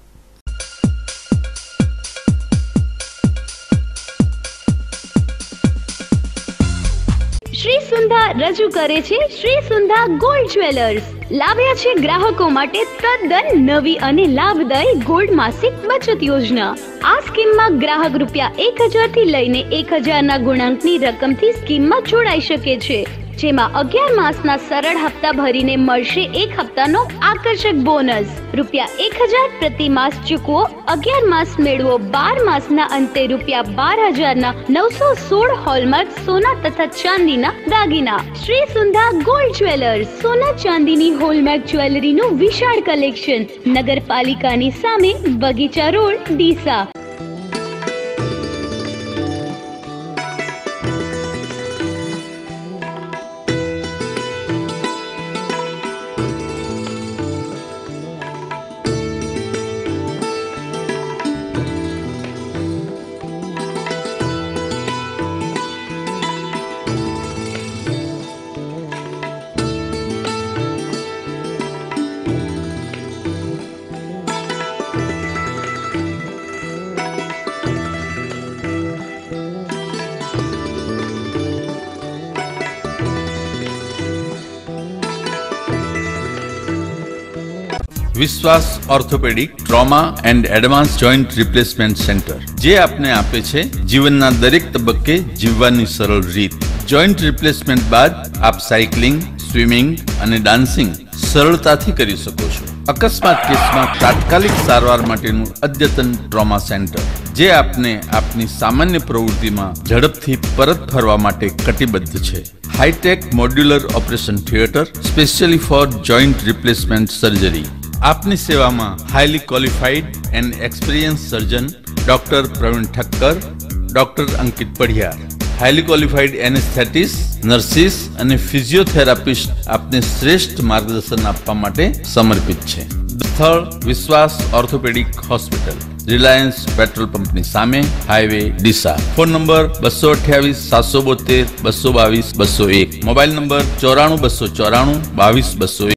Shri Sundha રજૂ કરે છે શ્રી સુંધા ગોલ્ડ જ્વેલર્સ. લાવ્યા છે ગ્રાહકો માટે તદ્દન નવી અને લાભદાયી ગોલ્ડ માસિક બચત યોજના. આ સ્કીમમાં ગ્રાહક ₹1000 થી લઈને 1000ના ગુણાંકની રકમથી સ્કીમમાં જોડાઈ શકે છે, જેમાં 11 માસના સરળ હપ્તા ભરીને મળશે 1 હપ્તાનો આકર્ષક બોનસ. ₹1000 પ્રતિ માસ ચૂકવો, 11 માસ મેળવો. 12 માસના અંતે ₹12000ના 916 હોલમાર્ક સોના તથા ચાંદીના દાગીના. Shri Sundha gold jewellers. સોના ચાંદીની હોલમાર્ક જ્વેલરીનું વિશાળ કલેક્શન. નગરપાલિકાની સામે, બગીચા road, Deesa. Vishwas orthopaedic trauma and advance joint replacement centre, જે આપને આપે છે જીવનના દરેક તબક્કે જીવવાની સરળ રીત. જોઈન્ટ રિપ્લેસમેન્ટ બાદ આપ સાયકલિંગ, સ્વિમિંગ અને ડાન્સિંગ સરળતાથી કરી શકો છો. અકસ્માત કેસમાં તાત્કાલિક સારવાર માટેનું અદ્યતન ટ્રોમા સેન્ટર, જે આપને આપની સામાન્ય પ્રવૃત્તિમાં ઝડપથી પરત ફરવા માટે કટિબદ્ધ છે. Hitech modular operation theatre specially for joint replacement surgery. આપની સેવામાં highly qualified and experience surgeon doctor Pravin Thakkar, doctor Ankit Padhiyar, highly qualified anaesthetist, nurses અને ફિઝિયોથેરાપિસ્ટ આપને શ્રેષ્ઠ માર્ગદર્શન આપવા માટે સમર્પિત છે. સ્થળ વિશ્વાસ ઓર્થોપેડિક હોસ્પિટલ, રિલાયન્સ પેટ્રોલ પંપની સામે, highway Deesa. Phone number 228 772 222 201. Mobile number 94 294 22 201.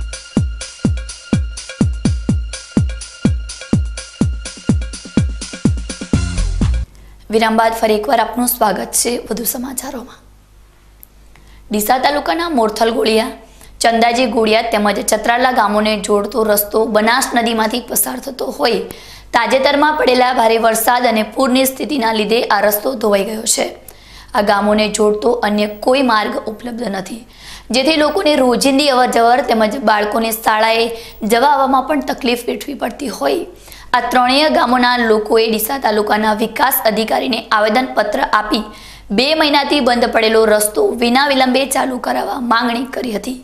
વિરામ બાદ ફરી એકવાર આપનું સ્વાગત છે વધુ સમાચારોમાં. ડીસા તાલુકાના મોરથલ ગોળિયા, ચંદાજી ગોળિયા તેમજ ચત્રાલા ગામોને જોડતો રસ્તો બનાસ નદીમાંથી પસાર થતો હોય તાજેતરમાં પડેલા ભારે વરસાદ અને પૂરની સ્થિતિના લીધે આ રસ્તો ધોવાઈ ગયો છે. આ ગામોને જોડતો અન્ય કોઈ માર્ગ ઉપલબ્ધ નથી, જેથી લોકોને રોજિંદી અવરજવર તેમજ બાળકોને શાળાએ જવા આવવામાં પણ તકલીફ વેઠવી પડતી હોય આ ત્રણેય ગામોના લોકોએ ડીસા તાલુકાના વિકાસ અધિકારીને આવેદનપત્ર આપી 2 મહિનાથી બંધ પડેલો રસ્તો વિના વિલંબે ચાલુ કરાવવા માંગણી કરી હતી.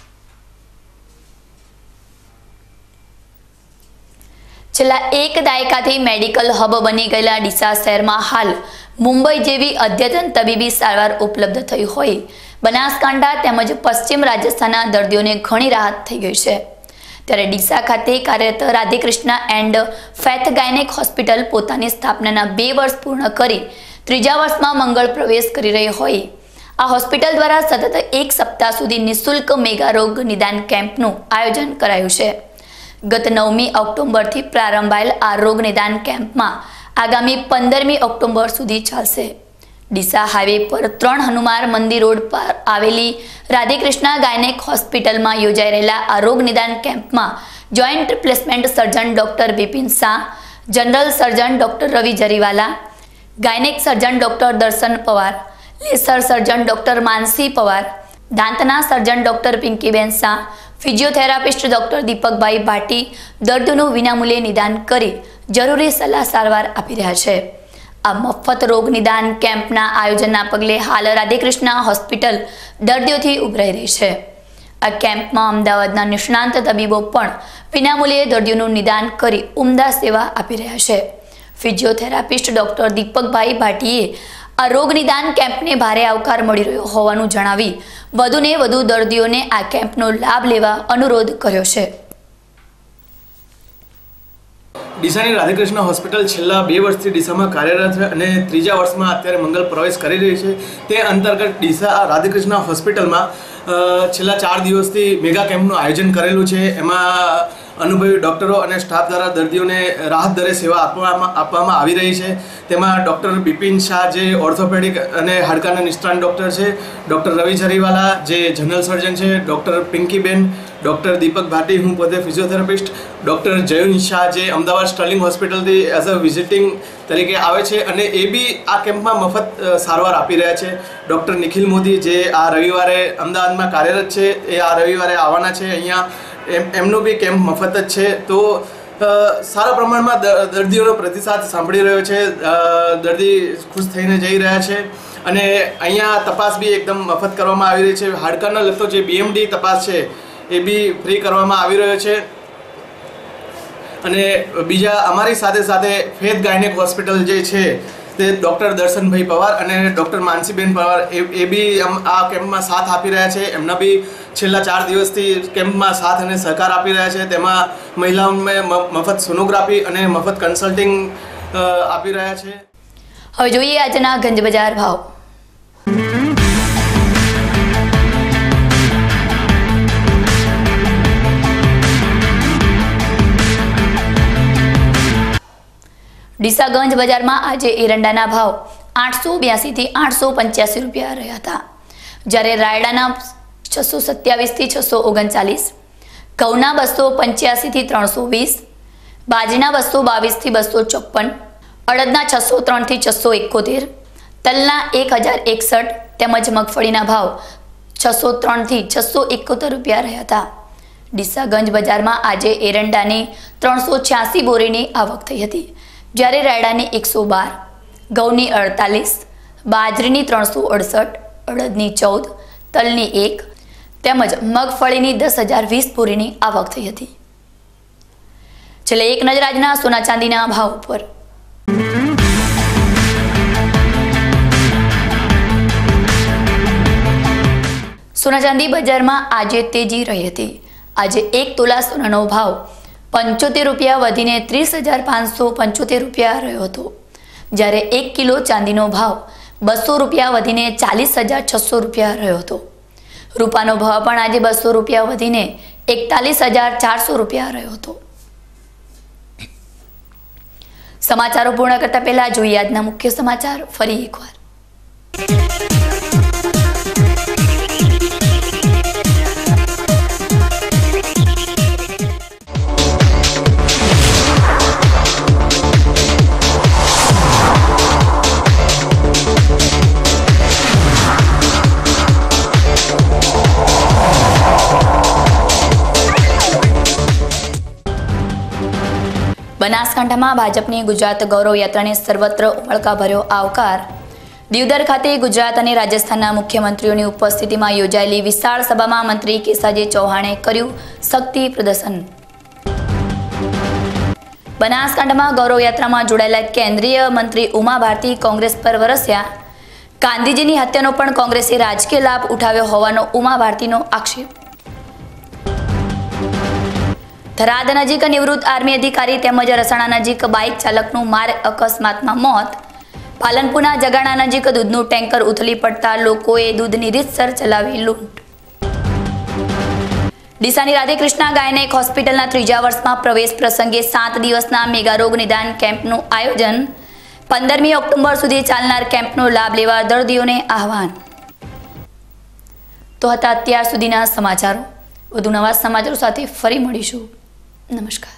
છેલ્લા 1 દાયકાથી મેડિકલ હબ બની ગયેલા ડીસા શહેરમાં હાલ મુંબઈ જેવી અદ્યતન તબીબી સારવાર ઉપલબ્ધ થઈ હોય બનાસકાંઠા તેમજ પશ્ચિમ રાજસ્થાનના દર્દીઓને ઘણી રાહત થઈ ગઈ છે. ત્યારે ડીસા ખાતે કાર્યરત Radhekrishna and faith gynaec hospital પોતાની સ્થાપનાના 2 વર્ષ પૂર્ણ કરી 3જા વર્ષમાં મંગળ પ્રવેશ કરી રહી હોય આ હોસ્પિટલ દ્વારા સતત 1 સપ્તાહ સુધી નિઃશુલ્ક મેગા રોગ નિદાન કેમ્પનું આયોજન કરાયું છે. ગત 9મી ઓક્ટોબરથી પ્રારંભાયેલ આ રોગ નિદાન કેમ્પમાં આગામી 15મી ઓક્ટોબર સુધી ચાલશે. ડીસા હાઈવે પર 3 હનુમાન મંદિર રોડ પર આવેલી રાધેકૃષ્ણા ગાયનેક હોસ્પિટલમાં યોજાઈ રહેલા આ રોગ નિદાન કેમ્પમાં joint replacement surgeon doctor Bipin Shah, general surgeon doctor Ravi Jariwala, gynaec surgeon doctor Darshan Pawar, laser surgeon doctor Mansi Pawar, દાંતના સર્જન ડોક્ટર પિંકીબેન શાહ, ફિઝિયોથેરાપિસ્ટ ડોક્ટર દીપકભાઈ ભાટી દર્દીનું વિનામૂલ્યે નિદાન કરી જરૂરી સલાહ સારવાર આપી રહ્યા છે. આ મફત રોગ નિદાન કેમ્પના આયોજનના પગલે હાલ રાધેકૃષ્ણા હોસ્પિટલ દર્દીઓથી ઉભરાઈ રહી છે. આ કેમ્પમાં અમદાવાદના નિષ્ણાંત તબીબો પણ વિનામૂલ્યે દર્દીઓનું નિદાન કરી ઉમદા સેવા આપી રહ્યા છે. ફિઝિયોથેરાપિસ્ટ ડોક્ટર દીપકભાઈ ભાટીએ આ રોગ નિદાન કેમ્પને ભારે આવકાર મળી રહ્યો હોવાનું જણાવી વધુને વધુ દર્દીઓને આ કેમ્પનો લાભ લેવા અનુરોધ કર્યો છે. ડીસાની રાધેકૃષ્ણ હોસ્પિટલ છેલ્લા 2 વર્ષથી ડીસામાં કાર્યરત છે અને 3જા વર્ષમાં અત્યારે મંગલ પ્રવેશ કરી રહી છે. તે અંતર્ગત ડીસા રાધેકૃષ્ણ હોસ્પિટલમાં છેલ્લા 4 દિવસથી મેગા કેમ્પનું આયોજન કરેલું છે. એમાં અનુભવી ડૉક્ટરો અને સ્ટાફ દ્વારા દર્દીઓને રાહત દરે સેવા આપવામાં આવી રહી છે. તેમાં ડૉક્ટર બિપિન શાહ જે ઓર્થોપેડિક અને હાડકાના નિષ્ણાત ડૉક્ટર છે, ડૉક્ટર રવિ જરીવાલા જે જનરલ સર્જન છે, ડૉક્ટર પિંકીબેન, ડૉક્ટર દીપક ભાટી, હું પોતે ફિઝિયોથેરાપિસ્ટ, ડૉક્ટર જયુન શાહ જે અમદાવાદ સ્ટર્લિંગ હોસ્પિટલથી એઝ અ વિઝિટિંગ તરીકે આવે છે અને એ બી આ કેમ્પમાં મફત સારવાર આપી રહ્યા છે. ડૉક્ટર નિખિલ મોદી જે આ રવિવારે અમદાવાદમાં કાર્યરત છે, એ આ રવિવારે આવવાના છે અહીંયા. એમનો બી કેમ્પ મફત જ છે. તો સારા પ્રમાણમાં દર્દીઓનો પ્રતિસાદ સાંભળી રહ્યો છે. દર્દી ખુશ થઈને જઈ રહ્યા છે અને અહીંયા તપાસ બી એકદમ મફત કરવામાં આવી રહી છે. હાડકાનો લગતો જે BMD તપાસ છે એ બી ફ્રી કરવામાં આવી રહ્યો છે. અને બીજા અમારી સાથે સાથે ફેથ ગાયનેક હોસ્પિટલ જે છે તે ડૉક્ટર દર્શનભાઈ પવાર અને ડૉક્ટર માનસીબેન પવાર એ બી આ કેમ્પમાં સાથ આપી રહ્યા છે. એમના બી છેલ્લા 4 દિવસથી કેમ્પમાં સાથ અને સહકાર આપી રહ્યા છે. તેમાં મહિલાઓને મફત સોનોગ્રાફી અને મફત કન્સલ્ટિંગ આપી રહ્યા છે. હવે જોઈએ આજના ગંજ બજાર ભાવ. ડીસા ગંજ બજારમાં આજે એરંડાના ભાવ 882 થી 885 રૂપિયા રહ્યા હતા, જ્યારે રાયડાના 627 થી 639, ઘઉંના 285 થી 320, બાજરીના 222 થી 254, અડદના 603 થી 671, તલના 1061 તેમજ મગફળીના ભાવ 603 થી 671 રૂપિયા રહ્યા હતા. ડીસાગંજ બજારમાં આજે એરંડાની 386 બોરીની આવક થઈ હતી, જ્યારે રાયડાની 112, ઘઉંની 48, બાજરીની 368, અડદની 14, તલની 1 તેમજ મગફળીની 10,020 બોરીની આવક થઈ હતી. છેલ્લે એક નજર આજના સોના ચાંદીના ભાવ પર. સોના ચાંદી બજારમાં આજે તેજી રહી હતી. આજે 1 તોલા સોનાનો ભાવ 75 રૂપિયા વધીને 30,575 રૂપિયા રહ્યો હતો, જ્યારે 1 કિલો ચાંદીનો ભાવ 200 રૂપિયા વધીને 40,600 રૂપિયા રહ્યો હતો. રૂપાનો ભાવ પણ આજે 200 રૂપિયા વધીને 41,400 રૂપિયા રહ્યો હતો. સમાચારો પૂર્ણ કરતા પહેલા જોઈએ આજના મુખ્ય સમાચાર ફરી એકવાર. બનાસકાંઠામાં ભાજપની ગુજરાત ગૌરવ યાત્રાને સર્વત્ર ઉમળકાભર્યો આવકાર. દીવદર ખાતે ગુજરાત અને રાજસ્થાનના મુખ્યમંત્રીઓની ઉપસ્થિતિમાં યોજાયેલી વિશાળ સભામાં મંત્રી કેસાજી ચૌહાણે કર્યું શક્તિ પ્રદર્શન. બનાસકાંઠામાં ગૌરવ યાત્રામાં જોડાયેલા કેન્દ્રીય મંત્રી ઉમા ભારતી કોંગ્રેસ પર વરસ્યા. ગાંધીજીની હત્યાનો પણ કોંગ્રેસે રાજકીય લાભ ઉઠાવ્યો હોવાનો ઉમા ભારતીનો આક્ષેપ. થરાદ નજીક નિવૃત્ત આર્મી અધિકારી તેમજ રસાણા નજીક બાઇક ચાલકનું માર્ગ અકસ્માતમાં મોત. પાલનપુરના જગાણા નજીક દૂધનું ટેન્કર ઉથલી પડતા લોકોએ દૂધની રીતસર ચલાવી લૂંટ. ડીસાની રાધેકૃષ્ણ ગાયનેક હોસ્પિટલના 3જા વર્ષમાં પ્રવેશ પ્રસંગે 7 દિવસના મેગા રોગ નિદાન કેમ્પનું આયોજન. 15મી ઓક્ટોબર સુધી ચાલનાર કેમ્પનો લાભ લેવા દર્દીઓને આહવાન. તો હતા અત્યાર સુધીના સમાચારો. વધુ નવા સમાચારો સાથે ફરી મળીશું. નમસ્કાર.